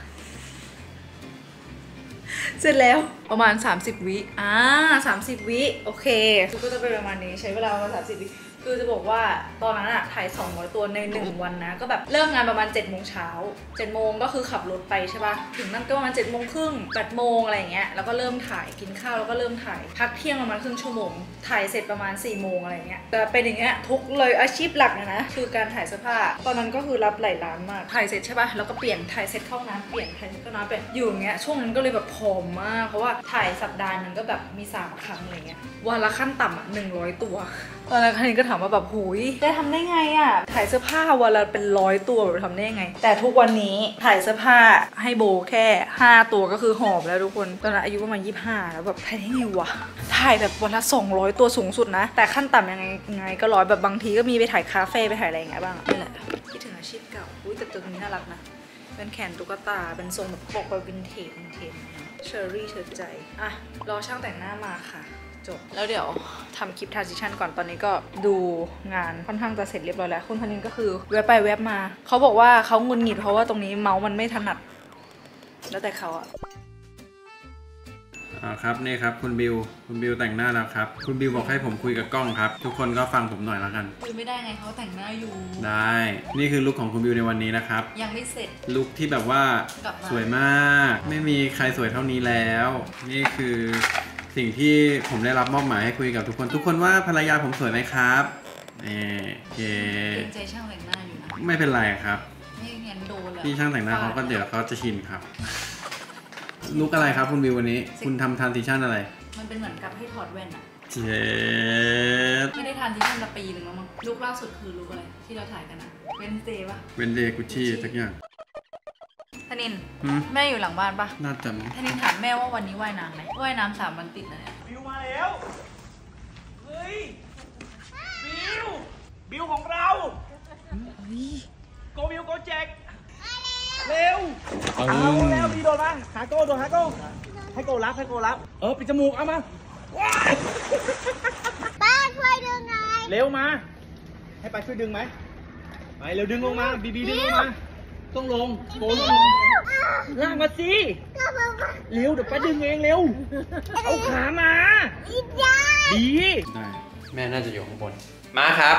A: แล้วประมาณ30 วิ30 วิโอเคก็จะเป็นประมาณนี้ใช้เวลาประมาณ30 วิคือจะบอกว่าตอนนั้นอะถ่าย200 ตัวใน1 วันนะก็แบบเริ่มงานประมาณ7 โมงเช้า7 โมงก็คือขับรถไปใช่ป่ะถึงนั่นก็ประมาณ7 โมงครึ่ง8 โมงอะไรอย่างเงี้ยแล้วก็เริ่มถ่ายกินข้าวแล้วก็เริ่มถ่ายพักเที่ยงประมาณครึ่งชั่วโมงถ่ายเสร็จประมาณ4 โมงอะไรเงี้ยแต่เป็นอย่างเงี้ยทุกเลยอาชีพหลักนะคือการถ่ายเสื้อผ้าตอนนั้นก็คือรับหลายร้านมากถ่ายเสร็จใช่ป่ะแล้วก็เปลี่ยนถ่ายเสร็จเข้าน้ำเปลี่ยนถ่ายเสร็จเข้าน้ำเปลี่ยนอยู่อย่างเงี้ยช่วงนั้นก็เลยแบบผอมมากเพราะว่าถ่ายสัปดาห์นึงก็แบบมี3 ครั้งอะไรเงี้ยวันละขั้นต่ำ100 ตัวตอนนั้นคันนี้ก็ถามว่าแบบหุยได้ทำได้ไงอะถ่ายเสื้อผ้าวันละเป็น100 ตัวแบบทำได้ไงแต่ทุกวันนี้ถ่ายเสื้อผ้าให้โบแค่5 ตัวก็คือหอบแล้วทุกคนตอนนั้นอายุประมาณ25แล้วแบบถ่ายได้ไงวะถ่ายแบบวันละ200 ตัวสูงสุดนะแต่ขั้นต่ำยังไงก็100แบบบางทีก็มีไปถ่ายคาเฟ่ไปถ่ายอะไรอย่างเงี้ยบ้างนี่แหละคิดถึงอาชีพเก่าอุ้ยแต่ตัวนี้น่ารักนะเป็นแขนตุ๊กตาเป็นทรงแบบปกแบบวินเทจเชอรี่เชิดใจอ่ะรอช่างแต่งหน้ามาค่ะจบแล้วเดี๋ยวทำคลิป transition ก่อนตอนนี้ก็ดูงานค่อนข้างจะเสร็จเรียบร้อยแล้วคุณพนินก็คือแวบไปแวบมาเขาบอกว่าเขางุนหงิดเพราะว่าตรงนี้เมาส์มันไม่ถนัดแล้วแต่เขาอะ
B: ครับนี่ครับคุณบิวแต่งหน้าแล้วครับคุณบิวบอกให้ผมคุยกับกล้องครับทุกคนก็ฟังผมหน่อยแล้วกัน
A: คุยไม่ได้ไงเขาแต่งหน้าอยู่
B: ได้นี่คือลุคของคุณบิวในวันนี้นะครับ
A: ยังไม่เสร็จ
B: ลุคที่แบบว่าสวยมากไม่มีใครสวยเท่านี้แล้วนี่คือสิ่งที่ผมได้รับมอบหมายให้คุยกับทุกคนว่าภรรยาผมสวยไหมครับโอเค
A: เกรงใจช่างแต่งหน้าอยู่นะ
B: ไม่เป็นไรครับ
A: ไม่งั้นโดนเลย
B: พี่ช่างแต่งหน้าเขาก็เดี๋ยวเขาจะชินครับลุกอะไรครับคุณวิววันนี้ คุณทำทรานซิชั่นอะไร
A: มันเป็นเหมือนกับให้ถอดแว่นอะ
B: เจ็ด
A: ไม่ได้ทานที่นั่นมาปีหนึ่งแล้วมั้งลุกล่าสุดคือลุกอะไรที่เราถ่ายกันอะเวนเซปะ
B: เวนเดย์กุชชี่สักอย่าง
A: ธนิน
B: หืม
A: แม่อยู่หลังบ้านปะ
B: น่าจะมั้ง
A: ธนินถามแม่ว่าวันนี้ว่ายน้ำไหมว่ายน้ำ3 วันติดนะเนี่ย
G: บิวมาแล้ว เฮ้ย บิวของเราโกบิวโกแจ็คเร็ว เอาแล้วพี่โดนมาหาโก้โดนหาโก้ให้โก้รับปิดจมูกเอามาว้าย
D: ป้าช่วยดึงหน่อย
G: เร็วมา ให้ไปช่วยดึงไหมไปเร็วดึงลงมาบีบีดึงลงมาต้องลงโก้ต้องลงลากมาสิเร็วเดี๋ยวป้าดึงเองเร็วเอาขามาดี
B: ได้
C: แม่น่าจะอยู่ข้างบนมาครับ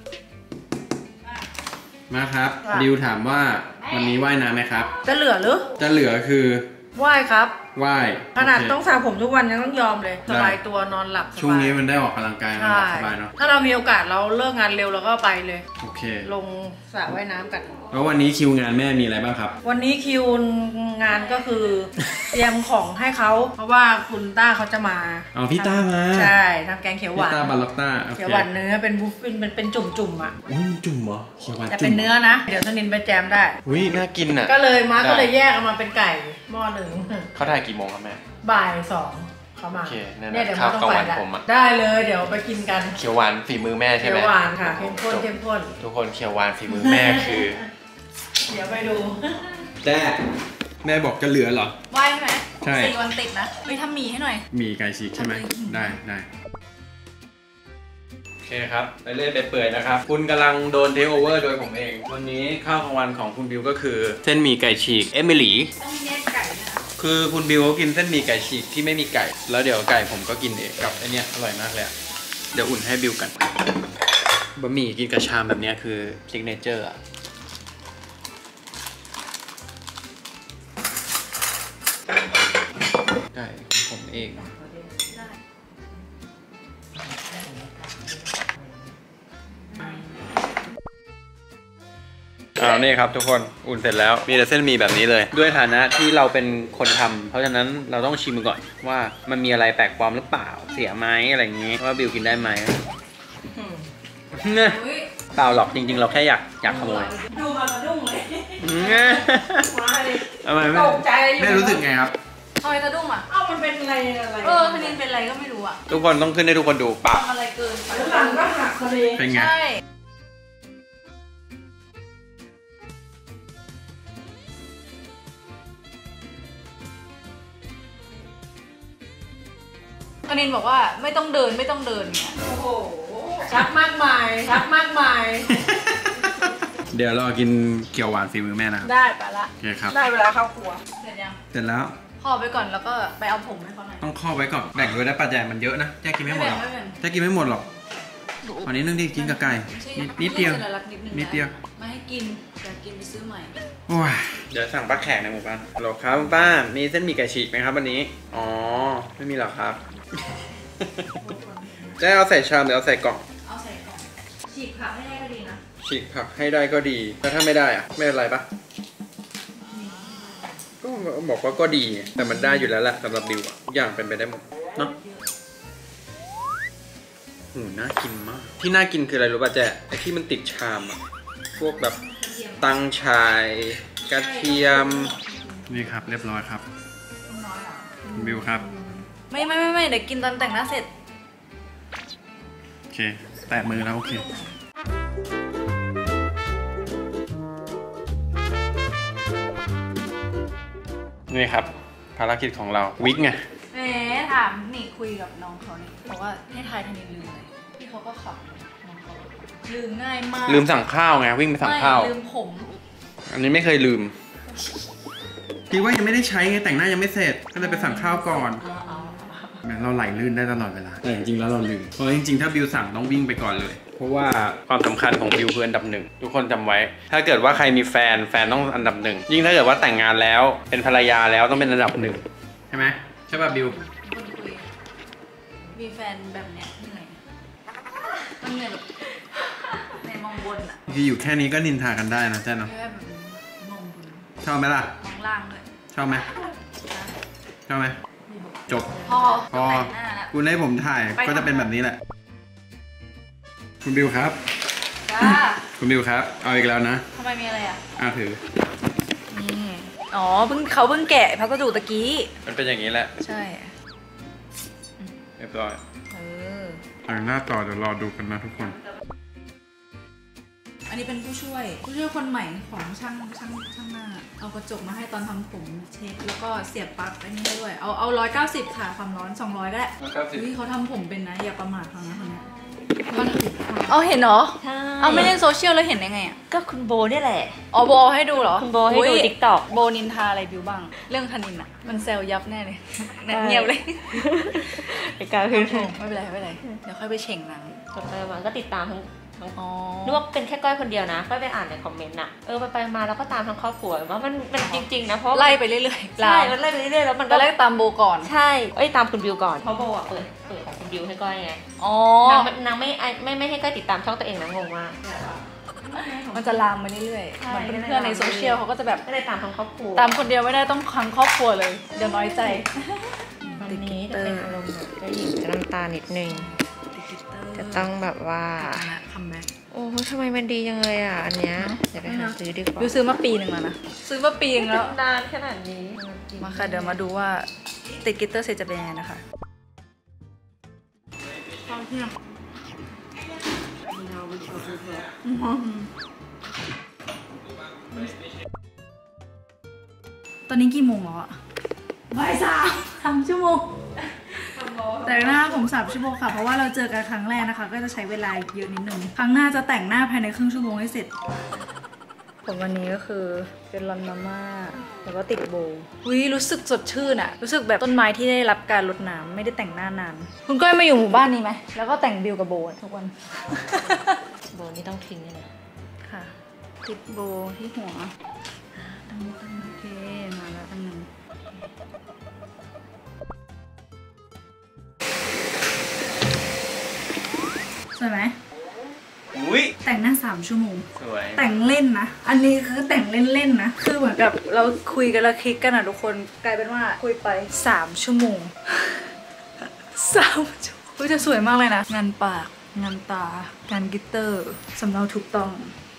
B: มาครับดิวถามว่าวันนี้ว่ายน้ำไหมครับ
H: จะเหลือหรือ
B: จะเหลือคือ
H: ว่ายครับ
B: ว่าย
H: ขนาด
B: โเค
H: ต้องสระผมทุกวันยังต้องยอมเลย
B: ได้
H: สบายตัวนอนหลับสบาย
B: ช่วงนี้มันได้ออกกำลังกายนอนหลับสบายเนาะ
H: ถ้าเรามีโอกาสเราเลิกงานเร็วเราก็ไปเลย
B: โอเค
H: ลงสระว่ายน้ำกัน
B: แล้ววันนี้คิวงานแม่มีอะไรบ้างครับ
H: วันนี้คิวงานก็คือ เตรียมของให้เขาเพราะว่าคุณต้าเขาจะมา
B: อ๋อพี่ต้ามา
H: ใช่ทำแกงเขียวห
B: พี่
H: วาน
B: ต้าบาล็อกต้าโอเค
H: เขียวหวานเนื้อเป็นบุฟเฟ่ต์เป็นจุ่มๆอ่ะ
B: อุ้ยจุ่มเหรอเขียวหวาน
H: แต่
B: จุ่
H: เป็น
B: ม
H: เนื้อนะ เดี๋ยวธนินไปแจมได้
C: อุ้ยน่ากินอ่ะ
H: ก็เลยมา
C: ได้
H: ก็เลยแยกออกมาเป็นไก่หม้อหนึ่ง
C: เขาถ่ายกี่โมงครับแม่
H: บ่าย2เขามา
C: โอเคนั่นน่ะ
H: เนี่ยเดี๋ยว
C: ข้าว
H: ต้อง
C: กลาง
H: ไป
C: วัน
H: แล้ว
C: ผมอะ
H: ได้เลยเดี๋ยวไปกินกัน
C: เขียวหวานฝีมือแม่ใช่
H: เขีย
C: ไห
H: ว
C: ม
H: หวานค่ะเข้มข้น
C: จบ
H: เข้มข้น
C: ทุกคนเขียวหวานฝีมือแม่คือ
H: เดี๋ยวไปดู
B: แจ้แม่บอกจะเหลือเหรอ
A: ว่ายใช่ไหม
B: ใช่
A: 4 วันติดนะไปทำหมี่ให้หน่อย
B: มีไก่ฉีกใช่ไหมได้ได้
C: โอเคครับไปเรื่อยไปเปื่อยนะครับ คุณกำลังโดนเทคโอเวอร์โดยผมเอง วันนี้ข้าวกลางวันของคุณบิวก็คือเส้นหมี่ไก่ฉีกเอมิลี่
A: ต้องแยกไก่นะ
C: คือคุณบิวเขากินเส้นหมี่ไก่ฉีกที่ไม่มีไก่ แล้วเดี๋ยวไก่ผมก็กินเองกับไอเนี้ยอร่อยมากเลยอะเดี๋ยวอุ่นให้บิวกันบะหมี่กินกระชามแบบเนี้ยคือซิกเนเจอร์อะไก่ของผมเองนี่ครับทุกคนอุ่นเสร็จแล้วมีแต่เส้นหมี่แบบนี้เลย ด้วยฐานะที่เราเป็นคนทำเพราะฉะนั้นเราต้องชิมก่อนว่ามันมีอะไรแปลกปลอมหรือเปล่าเสียไหมอะไรอย่างนี้ว่าบิวกินได้ไหมเนี่ยเปล่าหรอกจริงๆ เราแค่อยากขโมย
H: ดูมาสะดุ้งเลยมาเลย
B: ทำไม
H: ตกใจอยู่
B: แม่รู้สึกไงครับ
A: ทำไมสะดุ้งอ่ะ
H: เอ้ามันเป็นอะไร
A: ธนินเป็นอะไรก็ไม่รู้อ่ะ
C: ทุกคนต้องขึ้นให้ทุกคนดูปะ
A: ทำอะไรเกินไป
H: แล้วหลังก็หักพอดี
B: เป็นไง
A: ใช่ธนินบอกว่าไม่ต้องเดินเนี่ย
H: โอ้โหชักมากมายชักมากมาย
B: เดี๋ยวรอกินเขียวหวานฝีมือแม่นะครับ
H: ได้ไปละ
B: โอเคครับ
H: ได้เวลาเข้าครัว
A: เสร็จยัง
B: เสร็จแล้ว
A: ห่อไปก่อนแล้วก็ไปเอาผมให้เขาหน่อย
B: ต้องครอบไว้ก่อนแบ่งด้วยได้ปะแจมันเยอะนะแจ้กินไม่หมดหรอก
A: ไม่แบ่ง
B: แจ้กินไม่หมดหรอกตอนนี้นึงดิกินกับไก่
A: ไม่ใช่
B: นิดเดียว
A: สัญลักษณ์นิดนึง
B: นิดเดียว
A: ไม่ให้กินอยากกินไปซื้อใหม่
B: โอ้ย
C: เดี๋ยวสั่งป้าแขกในหมู่บ้านฮัลโหลครับป้ามีเส้นหมี่ไก่ฉีกไหมครับวันนี้อ๋อไม่มีหรอกครับ จะเอาใส่ชามหรือเอาใส่กล่อง
A: เอาใส่กล่องฉีกผักให้ได้ก็ดีนะ
C: ฉีกผักให้ได้ก็ดีแต่ถ้าไม่ได้อะไม่เป็นไรปะก็บอกว่าก็ดีไงแต่มันได้อยู่แล้วแหละสำหรับบิวอะทุกอย่างเป็นไปได้หมดเนาะน่ากินมากที่น่ากินคืออะไรรู้ป่ะแจ๊ไอที่มันติดชามอะพวกแบบตังชายกระเทียม
B: นี่ครับเรียบร้อยครับ
A: น้อยเหรอ
B: บิวครับ
A: ไม่เดี๋ยวกินตอนแต่งหน้าเสร็จ
B: โอเคแตะมือแล้วโอเค
C: นี่ครับภารกิจของเราวิกไง
A: แหมถามนี่คุยกับน้องเขานี่บอกว่าให้ทายธนินลืมอะไรพี่เขาก็ขับน้องเขาลืมง่ายมาก
C: ลืมสั่งข้าวไงวิ่งไปสั่งข้าว
A: ไม่ลืมผม
C: อันนี้ไม่เคยลืม
B: พี่ว่ายังไม่ได้ใช้ไงแต่งหน้ายังไม่เสร็จก็เลยไปสั่งข้าวก่อนแหมเราไหลลื่นได้ตลอดเวลาแต่จริงๆแล้วเราลืมเพราะจริงๆถ้าบิวสั่งต้องวิ่งไปก่อนเลย
C: เพราะว่าความสำคัญของบิวคืออันดับหนึ่งทุกคนจำไว้ ถ้าเกิดว่าใครมีแฟนต้องอันดับหนึ่งยิ่งถ้าเกิดว่าแต่งงานแล้วเป็นภรรยาแล้วต้องเป็นอันดับหนึ่ง
B: ใช่ไหมใช่ป่ะบิว
A: คนคุยมีแฟนแบบเนี้ยเหนื่อยมันเหนื่อยแบบบนอ่ะ
B: ที่อยู่แค่นี้ก็นินทากันได้นะเจ้เนาะ
A: แค่แบบมองบน
B: ชอบไหมล่ะ
A: มองล่างด้วย
B: ชอบไหมชอบไหมจบ
A: พอ
B: พอ
A: แต่งหน้าแล้ว
B: คุณให้ผมถ่ายก็จะเป็นแบบนี้แหละ คุณบิวครับ
A: จ้า
B: คุณบิวครับ เอาอีกแล้วนะ
A: ทำไมมีอะไรอ่ะ
B: ถือ
A: นี่อ๋อเขาเพิ่งแกะพัสดุตะกี้
C: มันเป็นอย่างนี้แหละ
A: ใช่
C: เรียบร้อย
B: แต่งหน้าต่อเดี๋ยวรอดูกันนะทุกคน
H: อันนี้เป็นผู้ช่วยคนใหม่ของช่างหน้า เอากระจกมาให้ตอนทำผมเช็คแล้วก็เสียบปลั๊กอันนี้ให้ด้วย เอา190ค่ะความร้อน200ก็ได้อุ๊ยเขาทำผมเป็นนะอย่าประมาทเขานะคนนี้เอาเห็นเหรอ
I: ใช่
H: เอาไม่เล่นโซเชียลแล้วเห็นได้ไงอ่ะ
I: ก็คุณโบนี่แหละ
H: อ๋อโบให้ดูเหรอ
I: คุณโบให้ดู TikTok
H: โบนินทาอะไรบิวบ้าง เรื่องธนินอ่ะ มันแซวยับแน่เลยเงียบเลย
I: ไอ้การคือ
H: ไม่เป็นไรเดี๋ยวค่อยไปเฉ่งหนัง
I: มันก็ติดตามทั้ง
H: อ๋อ
I: นึกว่าเป็นแค่ก้อยคนเดียวนะก้อยไปอ่านในคอมเมนต์อะไปมาแล้วก็ตามทั้งครอบครัวว่ามันจริงๆนะเพราะ
H: ไล่ไปเรื่อยๆ
I: ใช่มันไล่ไปเรื่อยๆแล้วมัน
H: ตอนแรกตามโบก่อน
I: ใช่ตามคุณบิวก่อนเพราะโบอะเปิดของคุณบิวให้ก้อยไง
H: อ๋อ
I: นางไม่ให้ก้อยติดตามช่องตัวเองนะงงมาก
H: มันจะลามไปเรื่อยๆมันเป็นเพื่อนในโซเชียลเขาก็จะแบบ
I: ไม่ได้ตามทั้งครอบครัว
H: ตามคนเดียวไม่ได้ต้องทั้งครอบครัวเลย เดี๋ยวน้อยใจ
I: ตอนนี้จะเป็นอารมณ์แบบเจ้าหญิงจะน้ำตานิดนึงจะต้องแบบว่า
H: คัมแบ็ค
I: โอ้ทำไมมันดีจังเลยอ่ะอันเนี้ยเดี๋ยวไปหาซื้อดีกว่า
H: บิวซื้อมาปีหนึ่งแล้วนะ ซื้อมาปีนึงแล้ว
I: นานขนาดนี้
H: มาค่ะเดี๋ยวมาดูว่าติดกลิตเตอร์เสร็จจะเป็นยังไงนะคะตอนนี้กี่โมงแล้วอะบ่าย3 ชั่วโมง แต่งหน้าผม3 ชั่วโมงค่ะ เพราะว่าเราเจอกันครั้งแรกนะคะ ก็จะใช้เวลาเยอะนิดนึง ครั้งหน้าจะแต่งหน้าภายในครึ่งชั่วโมงให้เสร็จ ผมวันนี้ก็คือเป็นลอนมาม่าแล้วก็ติดโบว์รู้สึกสดชื่นอะรู้สึกแบบต้นไม้ที่ได้รับการรดน้ำไม่ได้แต่งหน้านาน คุณก้อยมาอยู่หมู่บ้านนี้ไหมแล้วก็แต่งบิวกับโบว์ทุกวัน
I: โบนี่ต้องทิ้งเลยนะ
H: ค่ะติดโบว์ที่หัวตั้งโอเคมาแล้วตั้งนึงสวยไหม
C: อุ้ย
H: แต่งหน้า3 ชั่วโมง
C: สวย
H: แต่งเล่นนะ อันนี้คือแต่งเล่นๆนะ คือเหมือนกับเราคุยกันแล้วคลิกกันอะทุกคน กลายเป็นว่าคุยไป3 ชั่วโมง 3 ชั่วโมงจะสวยมากเลยนะ งานปาก งานตา งานกลิตเตอร์สำเนาถูกต้อง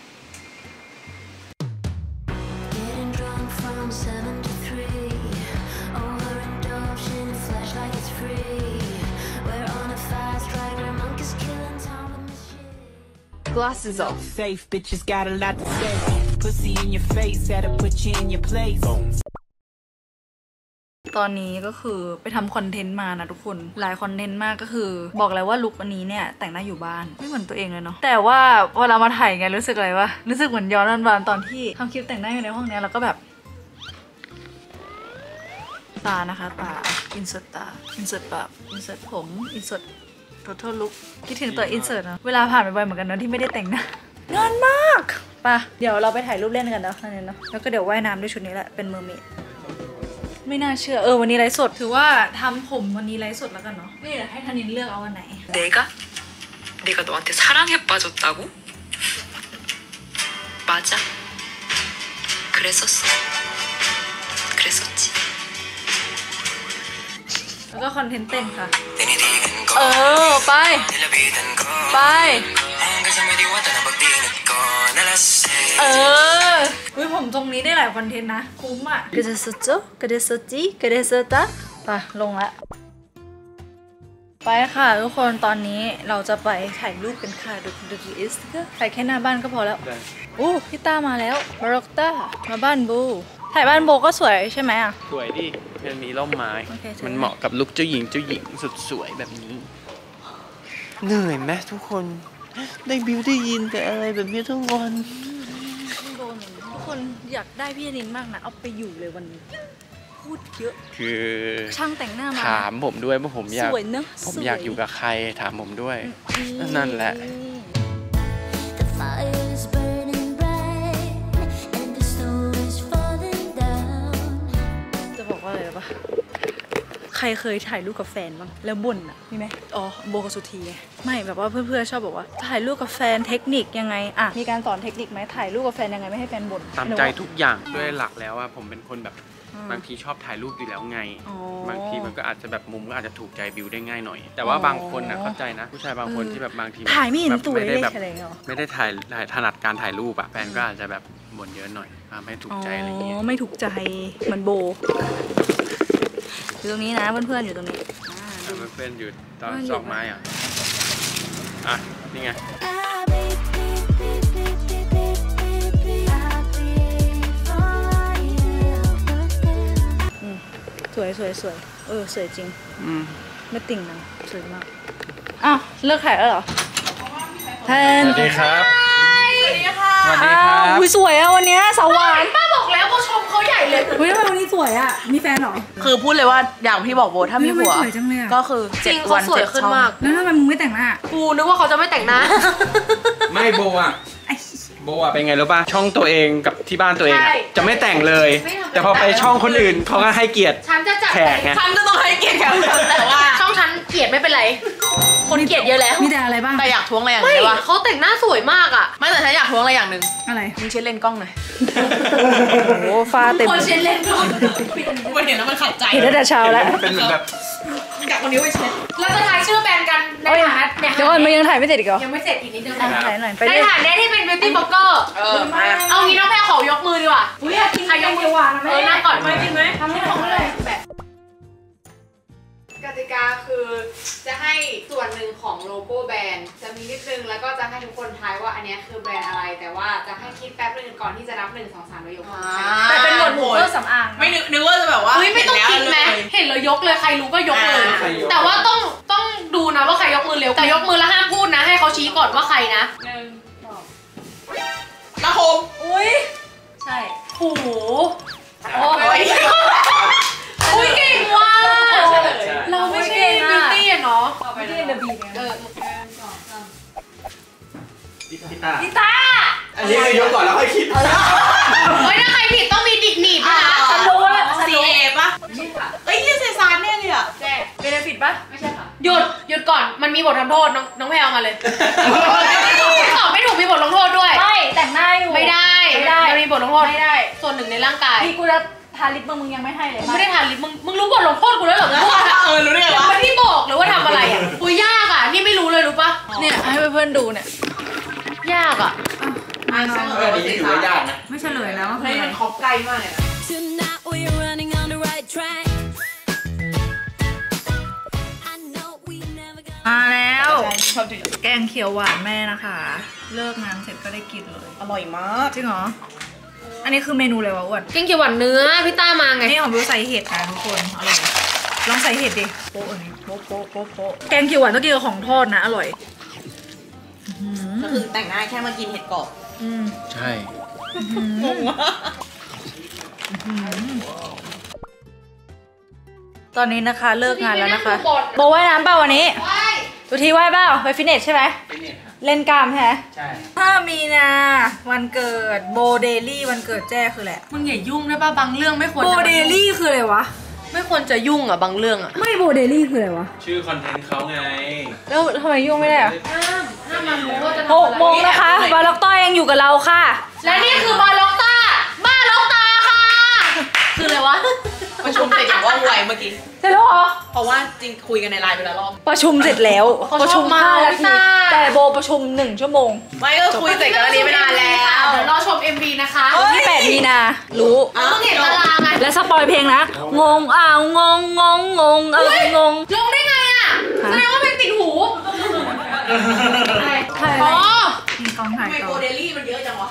J: Glasses off. Safe bitches got a lot to say. Pussy in your face, had to put you in your place.
H: ตอนนี้ก็คือไปทำคอนเทนต์มานะทุกคนหลายคอนเทนต์มากก็คือบอกเลยว่าลุควันนี้เนี่ยแต่งหน้าอยู่บ้านไม่เหมือนตัวเองเลยเนาะแต่ว่าพอเรามาถ่ายไงรู้สึกอะไรวะรู้สึกเหมือนย้อนวันตอนที่ทำคลิปแต่งหน้าอยู่ในห้องเนี้ยแล้วก็แบบตานะคะตาอินเสิร์ตตาอินเสิร์ตปากอินเสิร์ตผมอินเสิร์ตtotal look คิดถึงตัวอินเสิร์ตนะเวลาผ่านไปบ่อยเหมือนกันนะที่ไม่ได้แต่งหน้างานมากป่ะเดี๋ยวเราไปถ่ายรูปเล่นกันเนาะนั่นเนาะแล้วก็เดี๋ยวว่ายน้ำด้วยชุดนี้แหละเป็นเมอร์เมดไม่น่าเชื่อวันนี้ไลฟ์สดถือว่าทำผมวันนี้ไลฟ์สดแล้วกันเนาะนี่เดี๋ยวให้ธนินเลือกเอาอันไหน
K: 내가 너한테 사랑에 빠졌다고? 맞아. 그랬었어. 그랬었지.
H: แล้วก็คอนเทนต์เต้นค่ะไปผมตรงนี้ได้หลายคอนเทนต์นะคุ้มอ่ะกระเดสไปลงละไปค่ะทุกคนตอนนี้เราจะไปถ่ายรูปกันค่ะดูอิสก็ถ่ายแค่หน้าบ้านก็พอแล้วพี่ต้ามาแล้วบาร็อกต้ามาบ้านโบถ่ายบ้านโบก็สวยใช่ไหมอ่ะ
C: สวยดิมันมีร่มไม้
H: Okay,
C: มันเหมาะกับลุคเจ้าหญิงสุดสวยแบบนี้ เหนื่อยไหมทุกคนได้บิวได้ยินแต่อะไรแบบนี้ทั้งวัน
H: ทุกคนอยากได้พี่ธนินมากนะเอาไปอยู่เลยวันนี้พูดเยอะ
C: คือ
H: ช่างแต่งหน้ามา
C: ถามผมด้วยว่าผมอยาก
H: สวยเนอะ
C: ผมอยากอยู่กับใครถามผมด้วยนั่นแหละ
H: จะบอกว่าอะไรปะใครเคยถ่ายรูปกับแฟนบ้างแล้วบ่นอ่ะมีไหมอ๋อโบกับสุธีไงไม่แบบว่าเพื่อนๆชอบบอกว่าถ่ายรูปกับแฟนเทคนิคยังไงอ่ะมีการสอนเทคนิคไหมถ่ายรูปกับแฟนยังไงไม่ให้แฟนบ่น
C: ตามใจทุกอย่างด้วยหลักแล้วอะผมเป็นคนแบบบางทีชอบถ่ายรูปอยู่แล้วไงบางทีมันก็อาจจะแบบมุมก็อาจจะถูกใจบิวได้ง่ายหน่อยแต่ว่าบางคนนะเข้าใจนะผู้ชายบางคนที่แบบบางที
H: ถ่ายไม่เห็นสวยเลย
C: ไม่ได้ถ่ายถนัดการถ่ายรูปอะแฟนก็อาจจะแบบบ่นเยอะหน่อยไม่ถูกใจอะไรอย่างเงี้ย
H: ไม่ถูกใจเหมือนโบอยู่ตรงนี้นะเพื่อนๆอยู่ตรงนี้
C: เพื่อนอยู่ตอนซอกไม้อ่ะนี่ไง
H: สวยสวยจริงไม่ติ่งนะสวยมากอ้าวเลิกขายแล้วเหรอ
C: สวัสดีครับ
D: สวัสดีค่ะ
C: สวัสดีครับ
H: อุ้ยสวยอะวันนี้สาวหวาน
D: ป้าบอกแล้วว่าชมเขาใหญ่เลย
H: เฮ้ยทำไมวันนี้สวยอะมีแฟนเหรอ
A: คือพูดเลยว่าอย่างพี่บอกโบถ้ามีผัวก็คือ
D: จริงเขาสวยขึ้นมาก
H: แล้วทำไมมึงไม่แต่งหน้า
D: กูนึกว่าเขาจะไม่แต่งหน้า
C: ไม่โบอะเป็นไงรู้ป่ะช่องตัวเองกับที่บ้านตัวเองจะไม่แต่งเลยแต่พอไปช่องคนอื่นเขาก็ให้เกียรติแขกไง
D: ฉันก็ต้องให้เกียรติแขกแต่ว่าช่องฉันเกียรติไม่เป็นไรคนเกลียดเยอะแล้ว
H: มีแต่อะไรบ้าง
A: แต่อยากท้วงอะไรอย่างเดียวว่า
D: เขาแต่งหน้าสวยมากอ่ะ
A: ไม่แต่ฉันอยากท้วงอะไรอย่างหนึ่ง
H: อะไร
A: มึงเช็ดเลนกล้องหน่อย
H: โอ้ฟ้าเต็ม
D: คนเช็ดเลนกล้อง
A: มันเห็นแล้วมันขัดใจ
H: เห็นตั้งแต่เช้าแล้ว
C: เป็นเหมือนแบบ
A: อยากคนนี้ไปเช็ด
D: เราจะถ่ายชื่อแบรนด์กันในฐานะ
H: เดี๋ยวก่อนมันยังถ่ายไม่เสร็จอีกเหรอ
D: ยังไม่เสร็จอีกนิดนึง
H: ถ่ายหน่อย
D: ในฐานะที่เป็น beauty blogger เอางี้น้องแพรขอยกมือดีกว่าใครยกมือวางนะแม่นั่งก่อนไม่จริงไหมทำให้ของเลยกติกาคือจะให้ส่วนหนึ่งของโลโก้แบรนด์จะมีนิดนึงแล้วก็จะให้ทุกคนทายว่าอันนี้คือแบรนด์อะไรแต่ว่าจะให้คิดแป๊บนึงก่อนที่จะนับ1 2 3แล้วยกมือ
A: แต่เป็นหมวดหมู่เครื่องสำอางไม่นึกว่าจะแบบว่า
D: ไม่ต้องคิดไหมเห็นเลยยกเลยใครรู้ก็ยกเลยแต่ว่าต้องดูนะว่าใครยกมือเร็วแต่ยกมือแล้วห้ามพูดนะให้เขาชี้ก่อนว่าใครนะ
A: นะโฮม
D: อุ้ยใช่โอ้โหโอ้ยอุ้ยเก่งว่ะเราไม่ใช่บิวตี้เนาะ
H: ไม่ใช่เดอะบีเนี่ย
D: พี่ตา
C: อันนี้คือยกก่อนแล้วค่อยคิด
D: เฮ้ยถ้าใครผิดต้องมีดิกหนีบนะ
A: ฉันรู้แล้วซีเอป่ะเอ้ยยี่เซซานเนี่ยเลยอ่ะ
D: แจ้เบเนฟิตป่ะไม่ใช่ค่ะหยุดก่อนมันมีบททำโทษน้องแพรเอามาเลยตอบไม่ถูกมีบทลงโทษด้วย
H: ไม่แต่งหน้าอยู่
D: ไม่ได้มันมีบทลงโทษไม่ได้ส่วนหนึ่งในร่างกาย
H: ที่กูจะทาลิปมึงยังไม่ให้เลย
D: ไม่ได้ทาลิปมึงรู้บทลงโทษกูแล้วเหรอ
A: รู้ได้ไงวะ
D: ไม่ที่บอกหรือว่าทำอะไรอ่ะกูยากอ่ะนี่ไม่รู้เลยรู้ป่ะ
H: เนี่ยให้เพื่อนๆดูเนี่ย
D: ยากอ่ะ
C: นี่ถือว่ายากนะ
H: ไม่เฉลยแล้ว
A: เฮ้ยมันขอบไกลมากเลยนะ
H: มาแล้วแกงเขียวหวานแม่นะคะเลิกงานเสร็จก็ได้กินเลย
A: อร่อยมาก
H: จริงเหรออันนี้คือเมนูเลยวะอ้วน
D: แกงเขียวหวานเนื้อพี่ต้ามาไง
H: นี่ของบิวใส่เห็ดนะทุกคนอร่อยลองใส่เห็ดดิโป๊ะแกงเขียวหวานต้องกินกับของทอดนะอร่อย
A: ก็คือแต่งหน้าแค่มากินเห็ดกรอบ
C: ใช่
A: งงมาก
H: ตอนนี้นะคะเลิกงานแล้วนะคะโบว่ายน้ำเปล่าวันนี้ดูทีว่ายเปล่าไปฟิตเนสใช่ไหมเล่นกล้ามใช่ไหม
C: ใช่
H: 5 มีนาวันเกิดโบเดลี่วันเกิดแจ้คือแหละ
A: มึงอย่ายุ่งได้ป่ะบางเรื่องไม่ควร
H: โบเดลี่คืออะไรวะ
A: ไม่ควรจะยุ่งอ่ะบางเรื่องอ่ะ
H: ไม่โบเดลี่คืออะไรวะ
C: ชื่อคอนเทนต์เขาไง
H: แล้วทำไมยุ่งไม่ได้อะ
D: ห้ามมารู้ว่าจะทำ
H: อะไร6 โมงนะคะบาล็อกต้ายังอยู่กับเราค่ะ
D: และนี่คือบาล็อกต้าบ้าล็อกตาค่ะคืออะไรวะ
A: ประชุมเสร็จอย่างว่องไวเมื่อกี้
H: เสร็จแล้วเหรอ
A: เพราะว่าจริงคุยกันในไลน์ไปแล้วรอบ
H: ประชุมเสร็จแล้วประชุม5 นาทีแต่โบประชุม1 ชั่วโมง
A: ไม่ก็คุยเสร็จกันนี้ไม่นานแล้ว
D: เดี๋ยวรอชม MV นะคะ
H: ที่8 มีนารู้
D: ต้องเห็นตารางไง
H: และสปอยเพลงนะงงงงงง
D: ลงได้ไงอ่ะแสดงว่าเพลงติดหู
H: อ๋อมีกองถ่ายต่อ
A: โมเดลลี่มันเยอะจังวะ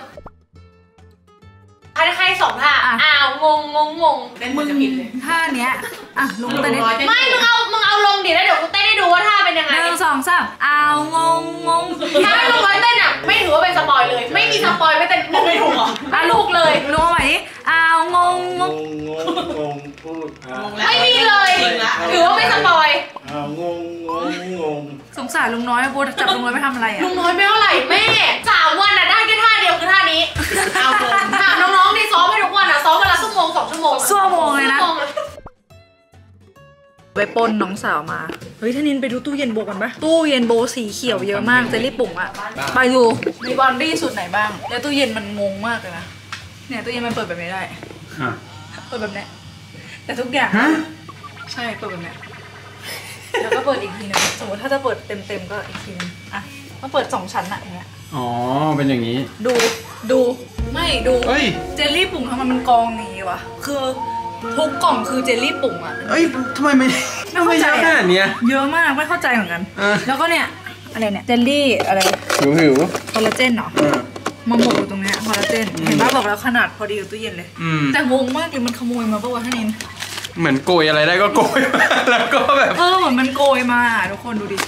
D: ใคร2 ท่างง
H: เต้นมึงจะผิดเลยท่าเนี้ยอ่ะลงแต่
D: ไม่มึงเอาลงดิแล้วเดี๋ยวกูเต้นให้ดูว่าท่าเป็นยังไง
H: 1 2 3งง
D: ถ้าไม่ลงร้อยเต้นอ่ะไม่ถือว่าเป็นสปอยเลยไม่มีสปอยไม่เต้นไม่ถูกหรอลูกเลย
H: ลงใหม่ดิงง
C: พูด
D: ไม่มีเลยถือว่าไม่สปอย
C: ง
H: สงสารลุงน้อยโบจับลุงน้อยไปทำอะไรอ่ะ
D: ลุงน้อยไม่เท่าไหร่แม่3 วันอ่ะได้แค่ท่าเดียวคือท่านี้ถามน้องๆที่ซ้อมให้ทุกวันอ่ะซ้อมวันละ1 ชั่วโมง 2 ชั่วโมง
H: เลยนะไปปนน้องสาวมาเฮ้ยท่านินไปดูตู้เย็นโบกันปะตู้เย็นโบสีเขียวเยอะมากเจลลี่ปุ๋งอะไปดูมีบอนดี้สูตรไหนบ้างแล้วตู้เย็นมันงงมากเลยนะเนี่ยตู้เย็นมันเปิดแบบนี้ได้เปิดแบบนี้แต่ทุกอย่างใช่เปิดแบบนี้แล้วก็เปิดอีกทีนึงสมมติถ้าจะเปิดเต็มก็อีกทีนึงอ่ะต้องเปิด2 ชั้นอะอย่างเงี้ย
B: อ๋อเป็นอย่างนี้
H: ดูไม่ดูเจลลี่ปุ๋งทำไมมันกองนี้วะคือทุกกล่องคือเจลลี่ปุ๋งอะ
B: เอ้ยทำไมไม่เข้าใจขนาดนี้
H: เยอะมากไม่เข้าใจเหมือนกันแล้วก็เนี่ยอะไรเนี่ยเจลลี่อะไร
B: หิว
H: คอลลาเจนเหรอมาหมกอยู่ตรงนี้คอลลาเจนเห็นป่ะบอกแล้วขนาดพอดีกับตู้เย็นเลยแต่งงมากเลยมันขโมยมาป่ะวะท่านิน
B: เหมือนโกยอะไรได้ก็โกยมาแล้วก็แบบ
H: เหมือนมันโกยมาทุกคนดูดิ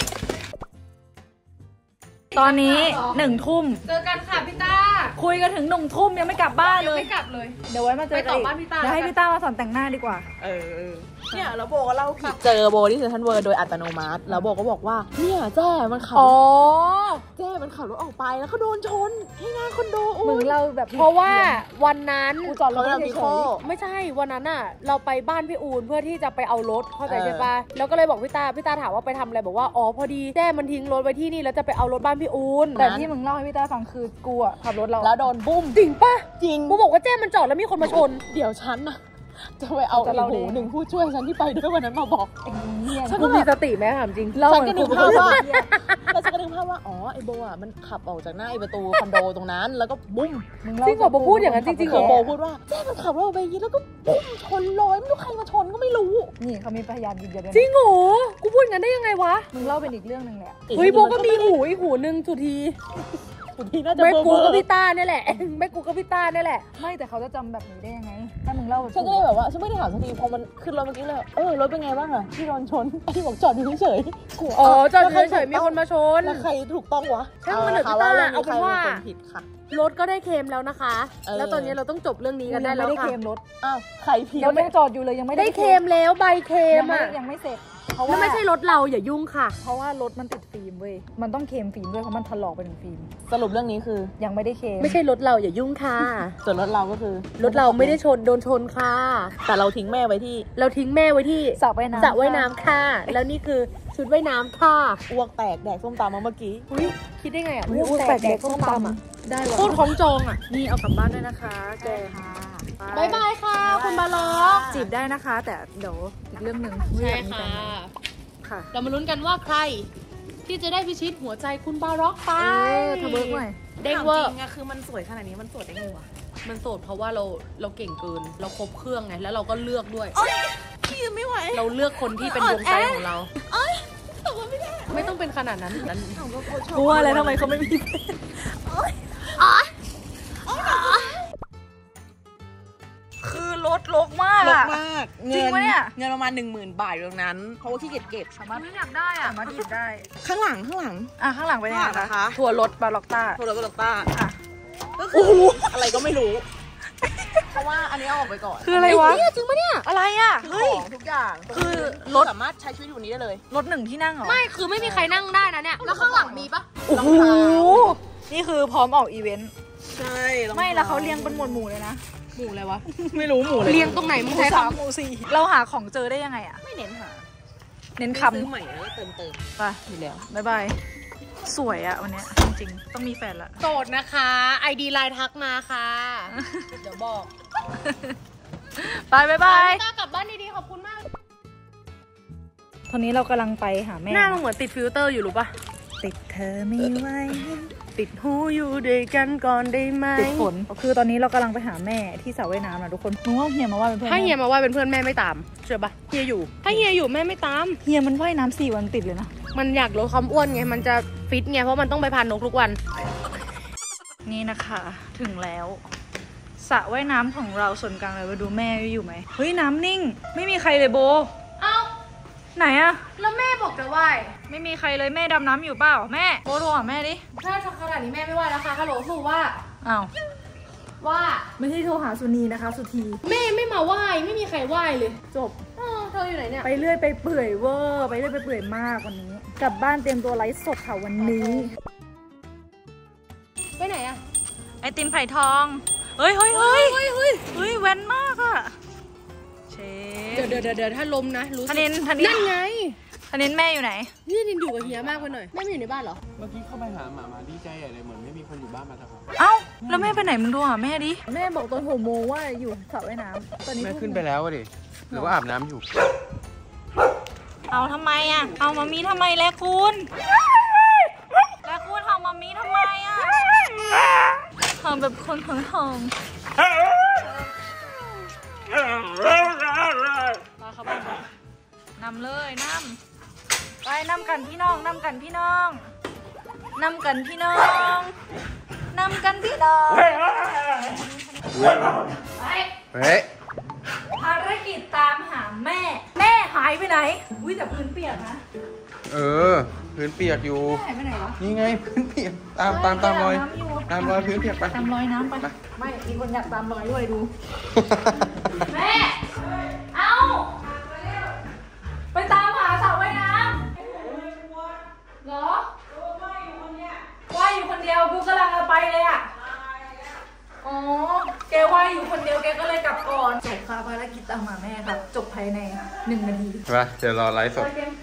H: ตอนนี้1 ทุ่ม
E: เจอกันค่ะพี่ต้า
H: คุยกันถึง1 ทุ่มยังไม่กลับบ้านเลย
E: ไม่กลับเลย
H: เดี๋ยวไว้มาเจอกันอีกเดี๋ยวให้พี่ต้ามาสอนแต่งหน้าดีกว่า
E: เนี่ยแล้วโบก็เล่าผิดเจอโบที่เซ็นทรัลเวิลด์โดยอัตโนมัติแล้วโบก็บอกว่าเนี่ยแจ้มันขับแจ้มันขับรถออกไปแล้วก็โดนชนที่หน้าคอนโด
H: มึงเราแบบ
E: เพราะว่าวันนั้นจอดรถไม่ใช่ไม่ใช่วันนั้นอ่ะเราไปบ้านพี่อูนเพื่อที่จะไปเอารถเข้าใจใช่ปะแล้วก็เลยบอกพี่ต้าถามว่าไปทำอะไรบอกว่าอ๋อพอดีแจ้มันทิ้งรถไว้ที่นี่แล้วจะไปเอารถบ้านพี่อูน
H: แต่ที่มึงเล่าให้พี่ต้าฟังคือกูอ่ะขับรถเรา
E: แล้วโดนบุ้มจริงปะจริงกูบอกว่าแจ้มันจอดแล้วมีคนมาชนเดี๋ยวฉันนะจะไปเอาอีกหูหนึ่งผู้ช่วยฉันที่ไปด้วยวันนั้นมาบอกฉันก็มีสติไหมถามจริงฉันก็นึกภาพว่าแล้วฉันก็นึกภาพว่าอ๋อไอโบอ่ะมันขับออกจากหน้าไอประตูคอนโดตรงนั้นแล้วก็บุ้มจริงเหรอโบพูดอย่างนั้นจริงๆเหรอโบพูดว่าเจ๊มันขับรถไปยี่แล้วก็บุ้มชนลอยไม่รู้ใครมาชนก็ไม่รู้
H: นี่เขามีพยานยืนยัน
E: จริงเหรอกูพูดงั้นได้ยังไงวะ
H: มึงเล่าเป็นอีกเรื่องนึงแหละ
E: เฮ้ยโบก็มีหูอีกหูนึงสุธีไม่กูกับพี่ต้าเนี่ยแหละไม่กูกับพี่ต้าเนี่ยแหละ
H: ไม่แต่เขาจะจำแบบนี้ได้ยังไงถ้ามึงเล่า
E: ฉันก็เลยแบบว่าฉันไม่ได้ถามสักทีพอมันขึ้นรถเมื่อกี้เลยรถเป็นไงบ้างอะที่โดนชนที่บอกจอดอยู่เฉยจอดอยู่เฉยมีคนมาชนแล้วใครถูกต้องวะช่างมันเถอะพี่ต้าเอาเป็นว่ารถก็ได้เคลมแล้วนะคะแล้วตอนนี้เราต้องจบเรื่องนี้กันได้แล้วค่ะ
H: ไม่ได้เคลมรถ
E: ใครผิด
H: ยังไม่จอดอยู่เลยยังไม่
E: ได้เคลมแล้วใบเคลมอะ
H: ยังไม่เสร็จ
E: เพราะว่าไม่ใช่รถเราอย่ายุ่งค่ะ
H: เพราะว่ารถมันติดฟิล์มเว้ยมันต้องเคลมฟิล์มด้วยเพราะมันถลอกไปถึงฟิล์ม
E: สรุปเรื่องนี้คือ
H: ยังไม่ได้เคลม
E: ไม่ใช่รถเราอย่ายุ่งค่ะส่วนรถเราก็คือรถเราไม่ได้ชนโดนชนค่ะแต่เราทิ้งแม่ไว้ที่
H: สระว่าย
E: น้ำค่ะแล้วนี่คือชุดว่ายน้ำค่ะอ้วกแตกแดกส้มตำมาเมื่อกี้คิดได้ไงอ่ะอ้วกแตกแดกส้มตำอ่ะได้ว่ะโคตรของจองอ่ะ
H: นี่เอากลับบ้านด้วยนะคะแก
E: ค่ะบายบายค่ะคุณบาล็อก
H: จีบได้นะคะแต่เดี๋ยวอีกเรื่องนึง
E: ใช่ค่ะเรามาลุ้นกันว่าใครที่จะได้พิชิตหัวใจคุณบาร็อกไป
H: ทะเบิกหน่อย
E: เด้งเวอร์จริงอะคือมันสวยขนาดนี้มันโสดได้ไงวะมันโสดเพราะว่าเราเก่งเกินเราครบเครื่องไงแล้วเราก็เลือกด้วยพี่ไม่ไหวเราเลือกคนที่เป็นดวงใจของเราไม่ต้องเป็นขนาดนั้น
H: กลัวอะไรทำไมเขาไม่มีคือรถลกมาก
E: จริงไหมเนี่ยเงินประมาณ 10,000 บาทอยู่ตรงนั้นเพราะว่าขี้เกียจเก็บ
H: สามารถอยากได้อะสามารถหยิบได้
E: ข้างหลัง
H: ข้างหลังเป็นยังไงคะทัวร์รถบาล็อกต้า
E: ก็คืออะไรก็ไม่รู้เพราะว่าอันนี้เอาออกไปก่อน
H: คืออะไรวะ
E: จริงปะเนี่ย
H: อะไรอ่ะ
E: ของทุกอย่าง
H: คือรถ
E: สามารถใช้ชีวิตอยู่นี้ได้เลย
H: รถ1 ที่นั่งเหรอ
E: ไม่คือไม่มีใครนั่งได้นะเนี่ยแล้วข้างหลังมีปะ
H: โอ้โหนี่คือพร้อมออกอีเวนต์
E: ใช่
H: ไม่แล้วเขาเรียงเป็นหมวดเลยนะ
E: หมู่อะไรวะ
H: ไม่รู้หมู่
E: เรียงตรงไหนมึงใช้คำ
H: หมู่4เราหาของเจอได้ยังไงอะ
E: ไม่เน้นหา
H: เน้นคำ
E: ซื้อใหม่แล้วเติม
H: ไปอยู่แล้วบ๊ายบายสวยอะวันนี้จริงๆต้องมีแฟนละ
E: โสดนะคะ ID ไลน์ทักมาค่ะเดี๋ยวบอก
H: ไปบ๊ายบาย
E: กลับบ้านดีๆขอบคุณมาก
H: ตอนนี้เรากำลังไปหาแม่
E: หน้าเหมือนติดฟิลเตอร์อยู่รู้ปะ
H: ติดเธอไม่ไหว
E: ติดหูอยู่ด้วยกันก่อนได้ไหม
H: ติดฝนคือตอนนี้เรากำลังไปหาแม่ที่สระว่ายน้ำนะทุกคนมึงว่าเฮียมาว่าเป็นเพื่อน
E: ถ้าเฮียมาว่าเป็นเพื่อนแม่ไม่ตามเชื่อปะเฮียอยู่ถ้าเฮียอยู่แม่ไม่ตาม
H: เฮียมันว่ายน้ำ4 วันติดเลยนะ
E: มันอยากลดความอ้วนไงมันจะฟิตไงเพราะมันต้องไปพานกทุกวัน
H: นี่นะคะถึงแล้วสระว่ายน้ำของเราส่วนกลางเลยไปดูแม่อยู่ไหมเฮ้ยน้ำนิ่งไม่มีใครเลยโบ
E: เอ้า
H: ไหนอะ
E: แล้วแม่บอกจะว่าย
H: ไม่มีใครเลยแม่ดำน้ำอยู่เปล่าแม่โบโทรหาแม่ดิ
E: ถ้าขนาดนี้แม่ไม่ว่ายแล้วค่ะฮัลโหลคือว่า
H: อ้าว
E: ว่า
H: ไม่ใช่โทรหาสุนีนะคะสุธี
E: แม่ไม่มาว่ายไม่มีใครว่ายเลยจบเธออยู่ไหนเนี่ย
H: ไปเรื่อยไปเปื่อยเวอร์ไปเรื่อยไปเปื่อยมากวันนี้กลับบ้านเตรียมตัวไลฟ์สดค่ะวันนี้
E: ไปไหนอะ
H: ไอติมไผ่ทองเฮ้ยแว้นมากอะเช
E: เดี๋ยวถ้าล้มนะรู้สึก
A: ธนิน
E: นั่นไง
A: ธนินแม่อยู่ไหน
E: นี่นินอยู่กับเฮียมากไปหน่อยแม่ไม่อยู่ในบ้านเหรอ
B: เมื่อกี้เข้าไปหาหมาดีใจใหญ่เลยเหมือนไม่มีคนอยู่บ้านมาสักพัก
A: เอ้าแล้วแม่ไปไหนมึงดูหาแม่ดิ
H: แม่บอกตอน6 โมงว่าอยู่สระว่ายน้ำตอนนี้
B: แม่ขึ้นไปแล้วดิหรือว่าอาบน้ำอยู่
A: เอาทำไมอ่ะเอามามีทำไมแลคุณเอามามีทำไมอ่ะทำแบบคนทั้งทองมาเข้าบ้านนำเลยนำไปนำกันพี่น้องนำกันพี่น้องนำกันพี่น้องนำกันพี่น้องไป
B: เฮ้ย
A: ภารกิจตามหาแม่หายไปไหนอุ้ยแต่พื้นเปียกนะ
B: พื้นเปียกอยู่
A: หายไปไหนวะ
B: นี่ไงพื้นเปียกตามรอยพื้นเปียกไป
A: ตามรอยน้ำไปไม่มีคนอยากตามรอยด้วยดู แม่เอาไปตามหาสาวว่ายน้ำเหรอว่ายอยู่คนเดียวกูกำลังจะไปเลยอ่ะอ๋อแกว่ายอยู่คนเดียวแกก็เลยกลับก่อนจบค่ะภารกิจตามหาแม่ค่ะจบภายใน1 นาที
B: ไปเดี๋ยวรอไลฟ์สด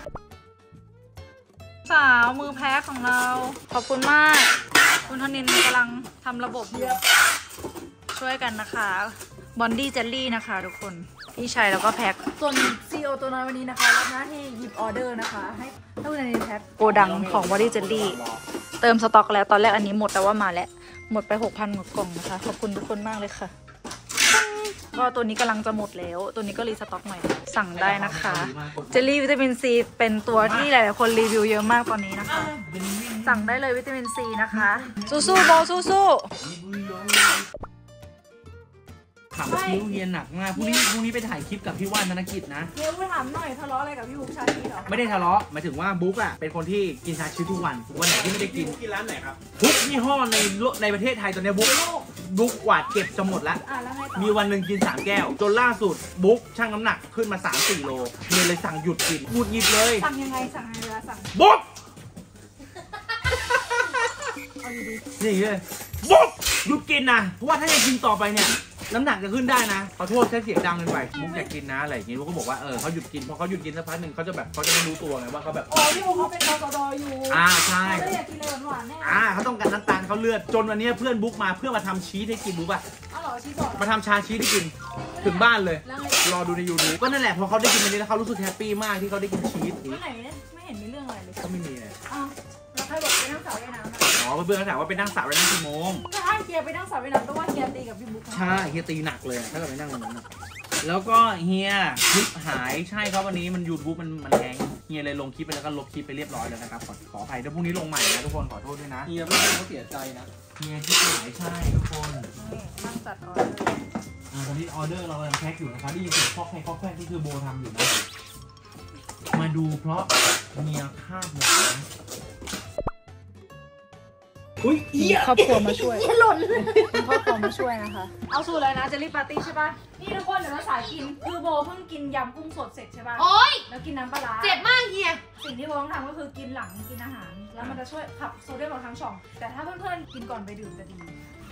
A: สาวมือแพ้ของเราขอบคุณมากคุณธนินกำลังทำระบบช่วยกันนะคะบอนดี้เจลลี่นะคะทุกคนพี่ชัยแล้วก็แพ็คส่วนซีโอตัวน้อยวันนี้นะคะรับหน้าที่หยิบออเดอร์นะคะให้คุณธนินแพ็คโกดังของบอนดี้เจลลี่เติมสต็อกแล้วตอนแรกอันนี้หมดแต่ว่ามาแล้วหมดไป 6,000 กว่ากล่องนะคะขอบคุณทุกคนมากเลยค่ะก็ตัวนี้กำลังจะหมดแล้วตัวนี้ก็รีสต็อกใหม่สั่งได้นะคะเจลลี่วิตามินซีเป็นตัวที่หลายๆคนรีวิวเยอะมากตอนนี้นะคะสั่งได้เลยวิตามินซีนะคะสู้ๆโบสู้
G: ถามว่าคิ้วเฮียหนักมากพรุ่งนี้ไปถ่ายคลิปกับพี่ว่านธนกิจนะ
A: เดี๋ยวไปถามหน่อยทะเลาะอะไรกับพี่บุ๊กชาชีเหรอ
G: ไม่ได้ทะเลาะหมายถึงว่าบุ๊กอ่ะเป็นคนที่กินชาชิทุกวันไหนที่ไม่ได้กินร้านไหนครับทุกยี่ห้อในประเทศไทยตอนนี้บุ๊กกวาดเก็บจะหมดแล้วมีวันหนึ่งกิน3 แก้วจนล่าสุดบุ๊กชั่งน้ำหนักขึ้นมา 3-4 โลเฮียเลยสั่งหยุดกินหงุดหงิดเลย
A: สั่งยังไงเวลาสั่ง
G: บุ๊กนี่เลยบุ๊กหยุดกินนะเพราะว่าถ้ายังกินต่อไปเนี่ยน้ำหนักจะขึ้นได้นะขอโทษใช้เสียงดังเกินไปบุ๊กอยากกินนะอะไรอย่างงี้บุ๊กก็บอกว่าเขาหยุดกินพอเขาหยุดกินสักพักหนึ่งเขาจะไม่รู้ตัวไงว่าเขาแบบ
A: พี่บุ๊กเขาเป็นกสดอยู่
G: ใช่
A: เขาอยากกินเลยหวานแน่
G: เขาต้องการน้ำตาลเขาเลือดจนวันนี้เพื่อนบุ๊กมาเพื่อมาทำชีสให้กินรู้ป่ะมาทำชาชีสให้กินถึงบ้านเลยรอดูใน YouTube ก็นั่นแหละพอเขาได้กินวันนี้แล้วเขารู้สึกแฮปปี้มากที่เขาได้กินชีส
A: นี้ไหนไม่เห็นมีเรื่องอะไรเลย
G: ก็ไม่มีเลย
A: แล้วใครบอกไปนั่งสาวว่ายน้ำ
G: เพื่อนเขาถามว่าไปนั่งสระว่ายน้ำกี่โมง
A: ก็ให้เฮียไปนั่งสระว่ายน้ำเพราะว่าเฮียตีกับพี่บุ๊ก
G: ใช่เฮียตีหนักเลยถ้าเกิดไปนั่งตรงนั้นแล้วก็เฮียคลิปหายใช่ครับวันนี้มัน YouTube มันแฮงเฮียเลยลงคลิปไปแล้วก็ลบคลิปไปเรียบร้อยแล้วนะครับขออภัยถ้าพรุ่งนี้ลงใหม่นะทุกคนขอโทษด้วยนะ
B: เฮียไม่ต้องเขาเสียใจนะ
G: เฮียคลิปหายใช่ทุกคน
A: นั่งจัดออเดอร์
G: ตอนนี้ออเดอร์เรากำลังแพ็คอยู่นะครับนี่คือคอกแพ็คที่คือโบทำอยู่นะมาดูเพราะเฮียคาดหมดนะ
A: มีครอบครัวมาช่วยหล่นมีครอบครัวมาช่วยนะคะเอาสูตรเลยนะเจลลี่ปาร์ตี้ใช่ป่ะนี่ทุกคนเดี๋ยวเราสายกินคือโบเพิ่งกินยำกุ้งสดเสร็จใช่ป่ะแล้วกินน้ำปลา
E: เจ็บมากเฮีย
A: สิ่งที่โบต้องทำก็คือกินหลังกินอาหารแล้วมันจะช่วยขับโซเดียมออกทั้งช่องแต่ถ้าเพื่อนๆกินก่อนไปดื่มจะดี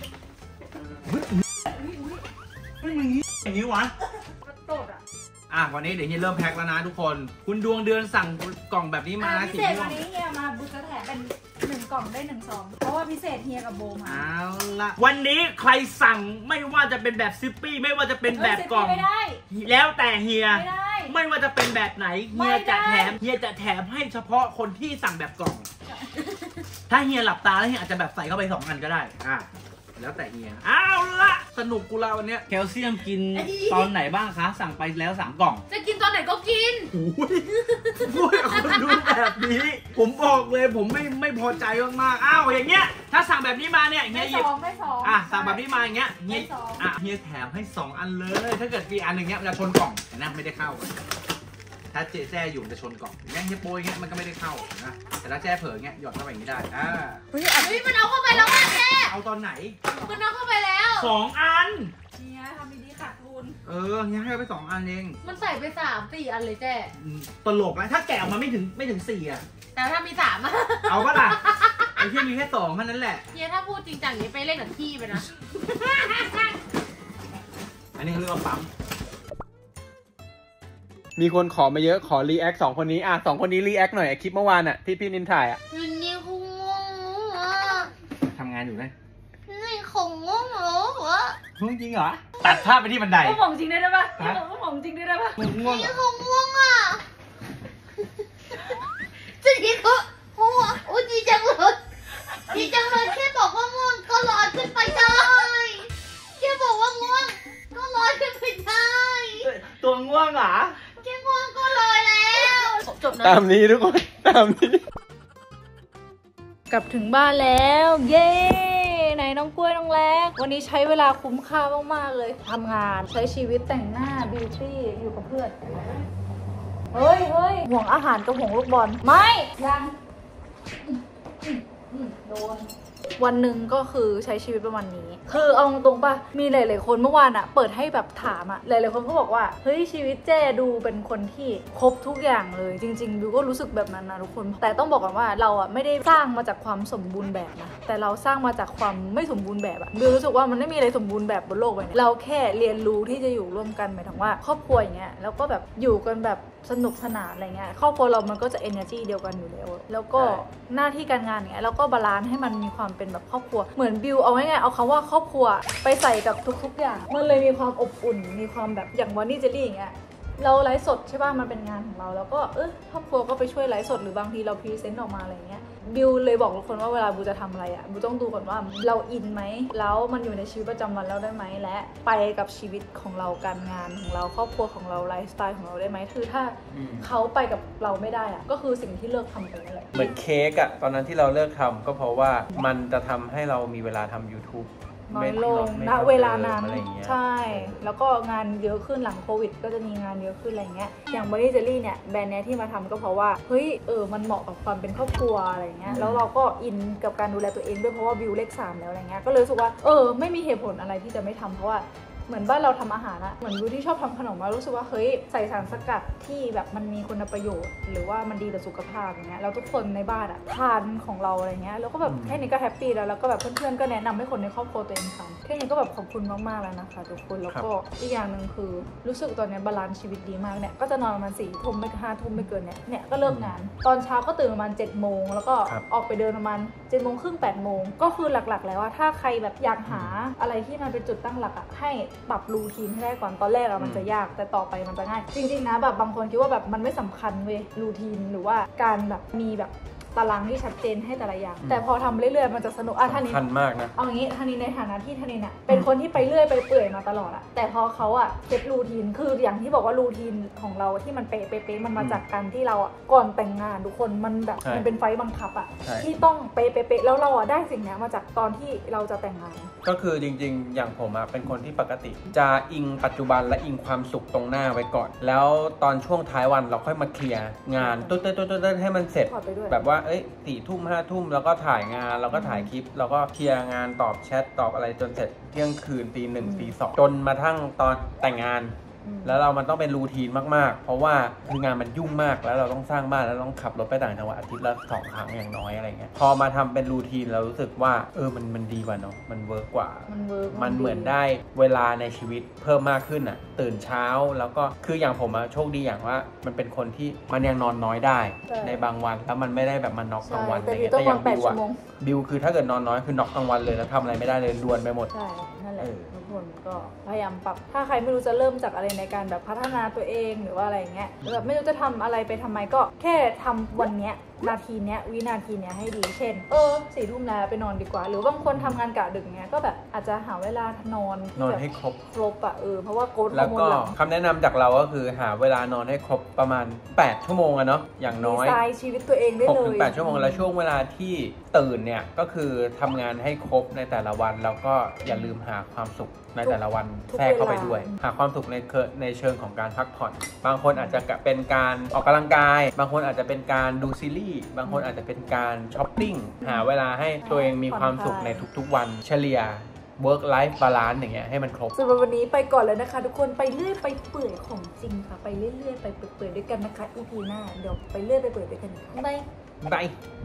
G: อย่างนี้วะ
A: โตด
G: วันนี้เดี๋ยวเฮียเริ่มแพ็คแล้วนะทุกคนคุณดวงเดือนสั่งกล่องแบบนี้มา
A: พิเศษวันนี้เฮียมาบุษแถเป็น1 กล่องได้1 ซองเพราะว่าพิเศษเฮียกับโบมา
G: เอาละวันนี้ใครสั่งไม่ว่าจะเป็นแบบซิปปี้ไม่ว่าจะเป็นแบบกล่องแล้วแต่เฮียไม่ว่าจะเป็นแบบไหนเฮียจะแถมให้เฉพาะคนที่สั่งแบบกล่องถ้าเฮียหลับตาแล้วเฮียอาจจะแบบใส่เข้าไป2 อันก็ได้แล้วแต่เฮียเอาละสนุกกูละวันนี้แคลเซียมกินตอนไหนบ้างคะสั่งไปแล้ว3 กล่อง
E: จะกินตอนไหนก็กิน
G: พูดกับคนดูแบบนี้ผมบอกเลยผมไม่พอใจมากๆอย่างเงี้ยถ้าสั่งแบบนี้มาเนี่ยเฮียหยิบสั่งแบบนี้มาอย่างเงี้ยเฮียแถมให้2 อันเลยถ้าเกิดมีอันหนึ่งเงี้ยมันจะชนกล่องนะไม่ได้เข้าถ้าแจ้อยู่จะชนกล่องอย่างเงี้ยเฮียโปรอย่างเงี้ยมันก็ไม่ได้เข้านะแต่ถ้าแจ้เผลอเงี้ยหยอดเข้าไปอย่างนี้ได้
E: เฮ้ยมันเอาเข้าไปแล้วแจ้
G: เอาตอนไหน
E: มันเอาเข้าไปแล้ว
G: 2 อัน
A: เฮียทำดีๆขาดทุน
G: เฮียให้ไป2 อันเอง
E: มันใส่ไป3-4 อันเลยแจ้
G: ตลกแล้วถ้าแกะออกมาไม่ถึง4
E: แต่ถ้ามี3
G: เอาปะล่ะไอ้เฮียมีแค่2เท่านั้นแหละ
E: เฮียถ้าพูดจริงจังนี้ไปเล่นกับที่ไปนะ
G: อันนี้เขาเรียกว่าปั๊ม
B: มีคนขอมาเยอะขอรีแอค2คนนี้2คนนี้รีแอคหน่อยคลิปเมื่อวานที่พี่นินถ่าย
E: วันนี้คงง่วง
B: ทำงานอยู่ไหม
E: นี่คงง่วง
B: จริงเหรอตัดภาพไปที่บันได
H: ผู้หมองจริงได้ปะผู้หมองจริงได้ปะ
B: ง่วง
E: นี่คงง่วงจริงก็ง่วงดีจังเลยแค่บอกว่าง่วงก็ลอยขึ้นไปได้แค่บอกว่าง่วงก็ลอยขึ้นไปได้
G: ตัวง่วงเหรอ
E: แค่ง่วงก็ลอยแล้ว
B: จบนะตามนี้ทุกคนตามนี้
H: กลับถึงบ้านแล้วเย้ไหนน้องกล้วยน้องแล็กวันนี้ใช้เวลาคุ้มค่ามากๆเลยทำงานใช้ชีวิตแต่งหน้าบิวตี้อยู่กับเพื่อนเฮ้ยห่วงอาหารกับห่วงลูกบอลไม่ยังโดนวันหนึ่งก็คือใช้ชีวิตประมาณนี้คือเอาตรงป่ะมีหลายๆคนเมื่อวานเปิดให้แบบถามหลายๆคนก็บอกว่าเฮ้ยชีวิตเจ้ดูเป็นคนที่ครบทุกอย่างเลยจริงๆบิวก็รู้สึกแบบนั้นนะทุกคนแต่ต้องบอกก่อนว่าเราไม่ได้สร้างมาจากความสมบูรณ์แบบนะแต่เราสร้างมาจากความไม่สมบูรณ์แบบบิวรู้สึกว่ามันไม่มีอะไรสมบูรณ์แบบบนโลกใบนี้เราแค่เรียนรู้ที่จะอยู่ร่วมกันหมายถึงว่าครอบครัวอย่างเงี้ยแล้วก็แบบอยู่กันแบบสนุกสนานอะไรเงี้ยครอบครัวเรามันก็จะ energy เดียวกันอยู่แล้วก็หน้าที่การงานเงี้ยแล้วก็บาลานซ์ให้มันมีความเป็นแบบครอบครัวเหมือนบิวเอาง่ายๆเอาคำว่าครอบครัวไปใส่กับทุกๆอย่างมันเลยมีความอบอุ่นมีความแบบอย่างวันนี้เจลลี่อย่างเงี้ยเราไลฟ์สดใช่ป่ะมันเป็นงานของเราแล้วก็ครอบครัวก็ไปช่วยไลฟ์สดหรือบางทีเราพรีเซนต์ออกมาอะไรเงี้ยบิวเลยบอกทุกคนว่าเวลาบิวจะทำอะไรบิวต้องดูก่อนว่าเราอินไหมแล้วมันอยู่ในชีวิตประจำวันเราได้ไหมและไปกับชีวิตของเราการงานของเราครอบครัวของเราไลฟ์สไตล์ของเราได้ไหมคือถ้าเขาไปกับเราไม่ได้ก็คือสิ่งที่เลิกทำไปนั่นแหละ
B: เหมือนเค้กตอนนั้นที่เราเลิกทำก็เพราะว่ามันจะทำให้เรามีเวลาทำ YouTube
H: น้อยลงณเวลานั้นใช่แล้วก็งานเยอะขึ้นหลังโควิดก็จะมีงานเยอะขึ้นอะไรเงี้ยอย่างบอดี้เจลลี่เนี่ยแบรนด์นี้ที่มาทำก็เพราะว่าเฮ้ยมันเหมาะกับความเป็นครอบครัวอะไรเงี้ยแล้วเราก็อินกับการดูแลตัวเองด้วยเพราะว่าบิวเลข 3แล้วอะไรเงี้ยก็เลยรู้สึกว่าไม่มีเหตุผลอะไรที่จะไม่ทำเพราะว่าเหมือนบ้านเราทำอาหารเหมือนบิวที่ชอบทำขนมมารู้สึกว่าเฮ้ยใส่สารสกัดที่แบบมันมีคุณประโยชน์หรือว่ามันดีต่อสุขภาพอย่างเงี้ยแล้วทุกคนในบ้านทานของเราอะไรเงี้ยแล้วก็แบบแค่นี้ก็แฮปปี้แล้วก็แบบเพื่อนๆก็แนะนำให้คนในครอบครัวตัวเองทำแค่นี้ก็แบบขอบคุณมากๆแล้วนะคะทุกคนแล้วก็อีกอย่างหนึ่งคือรู้สึกตอนนี้บาลานซ์ชีวิตดีมากเนี่ยก็จะนอนประมาณ4 ทุ่มไม่5 ทุ่มไม่เกินเนี่ยก็เลิกงานตอนเช้าก็ตื่นประมาณ7 โมงแล้วก็ออกไปเดินประมาณ7 โมงครึ่ง8 โมงก็คือหลักๆแล้วว่าถ้าใครแบบอยากหาอะไรที่มันเป็นจุดตั้งหลักให้ปรับรูทีนให้ได้ก่อนตอนแรกมันจะยากแต่ต่อไปมันจะง่ายจริงๆนะแบบบางคนคิดว่าแบบมันไม่สำคัญเว้ยรูทีนหรือว่าการแบบมีแบบตารางที่ชัดเจนให้แต่ละอย่างแต่พอทำเรื่อยๆมันจะสนุกท่านี้
B: สำคัญมากนะ
H: เอางี้ท่านี้ในฐานะที่ท่านี้เป็นคนที่ไปเรื่อยไปเปื่อยมาตลอดแต่พอเขาเซตรูทีนคืออย่างที่บอกว่ารูทีนของเราที่มันเป๊ะมันมาจากการที่เราก่อนแต่งงานทุกคนมันแบบมันเป็นไฟบังคับที่ต้องเป๊ะแล้วเราได้สิ่งนี้มาจากตอนที่เราจะแต่งงาน
B: ก็คือจริงๆอย่างผมเป็นคนที่ปกติจะอิงปัจจุบันและอิงความสุขตรงหน้าไว้ก่อนแล้วตอนช่วงท้ายวันเราค่อยมาเคลียร์งานตุ๊ดๆให้มันเสร็จแบบว่า4 ทุ่ม5 ทุ่มแล้วก็ถ่ายงานแล้วก็ถ่ายคลิปแล้วก็เคลียร์งานตอบแชทตอบอะไรจนเสร็จเที่ยงคืนตี 1 ตี 2จนมาทั้งตอนแต่งงานแล้วเรามันต้องเป็นรูทีนมากๆเพราะว่าคืองานมันยุ่งมากแล้วเราต้องสร้างบ้านแล้วต้องขับรถไปต่างจังหวัดอาทิตย์ละ2 ครั้งอย่างน้อยอะไรเงี้ยพอมาทำเป็นรูทีนเรารู้สึกว่ามันดีกว่าเนาะมันเวิร์กกว่ามันเหมือนได้เวลาในชีวิตเพิ่มมากขึ้นตื่นเช้าแล้วก็คืออย่างผมโชคดีอย่างว่ามันเป็นคนที่มันยังนอนน้อยได้ในบางวันแล้วมันไม่ได้แบบมันน็อกกลางวันอะไรเงี้ยแต่อย่างบิวคือถ้าเกิดนอนน้อยคือน็อกกลางวันเลยแล้วทำอะไรไม่ได้เลยรวนไปหมด
H: ใช่นั่นแหละทุกคนก็พยายามปรับถ้าใครไม่รู้จะเริ่มจากอะไรในการแบบพัฒนาตัวเองหรือว่าอะไรเงี้ยแบบไม่รู้จะทำอะไรไปทำไมก็แค่ทำวันเนี้ยนาทีเนี้ยวินาทีเนี้ยให้ดีเช่น4 ทุ่มแล้วไปนอนดีกว่าหรือบางคนทำงานกะดึกเงี้ยก็แบบอาจจะหาเวลานอน
B: ให้ครบ
H: เพราะว่าโกรท
B: แล้วก็คำแนะนำจากเราก็คือหาเวลานอนให้ครบประมาณ8 ชั่วโมงเนาะอย่างน้อย
H: ดีไซน์ชีวิตตัวเองได้เลย
B: 6-8 ชั่วโมงแล้วช่วงเวลาที่ตื่นเนี่ยก็คือทำงานให้ครบในแต่ละวันแล้วก็อย่าลืมหาความสุขในแต่ละวันแทรกเข้าไปด้วยหาความสุขในเชิงของการพักผ่อนบางคนอาจจะเป็นการออกกำลังกายบางคนอาจจะเป็นการดูซีรีส์บางคนอาจจะเป็นการช้อปปิ้งหาเวลาให้ตัวเองมีความสุขในทุกๆวันเฉลี่ย work life balance อย่างเงี้ยให้มันครบ
H: สำหรับวันนี้ไปก่อนเลยนะคะทุกคนไปเรื่อยไปเปื่อยของจริงค่ะไปเรื่อยไปเปื่อยด้วยกันนะคะ EP หน้าเดี๋ยวไปเรื่อยไปเปื่อยด้วยกันบ๊ายบาย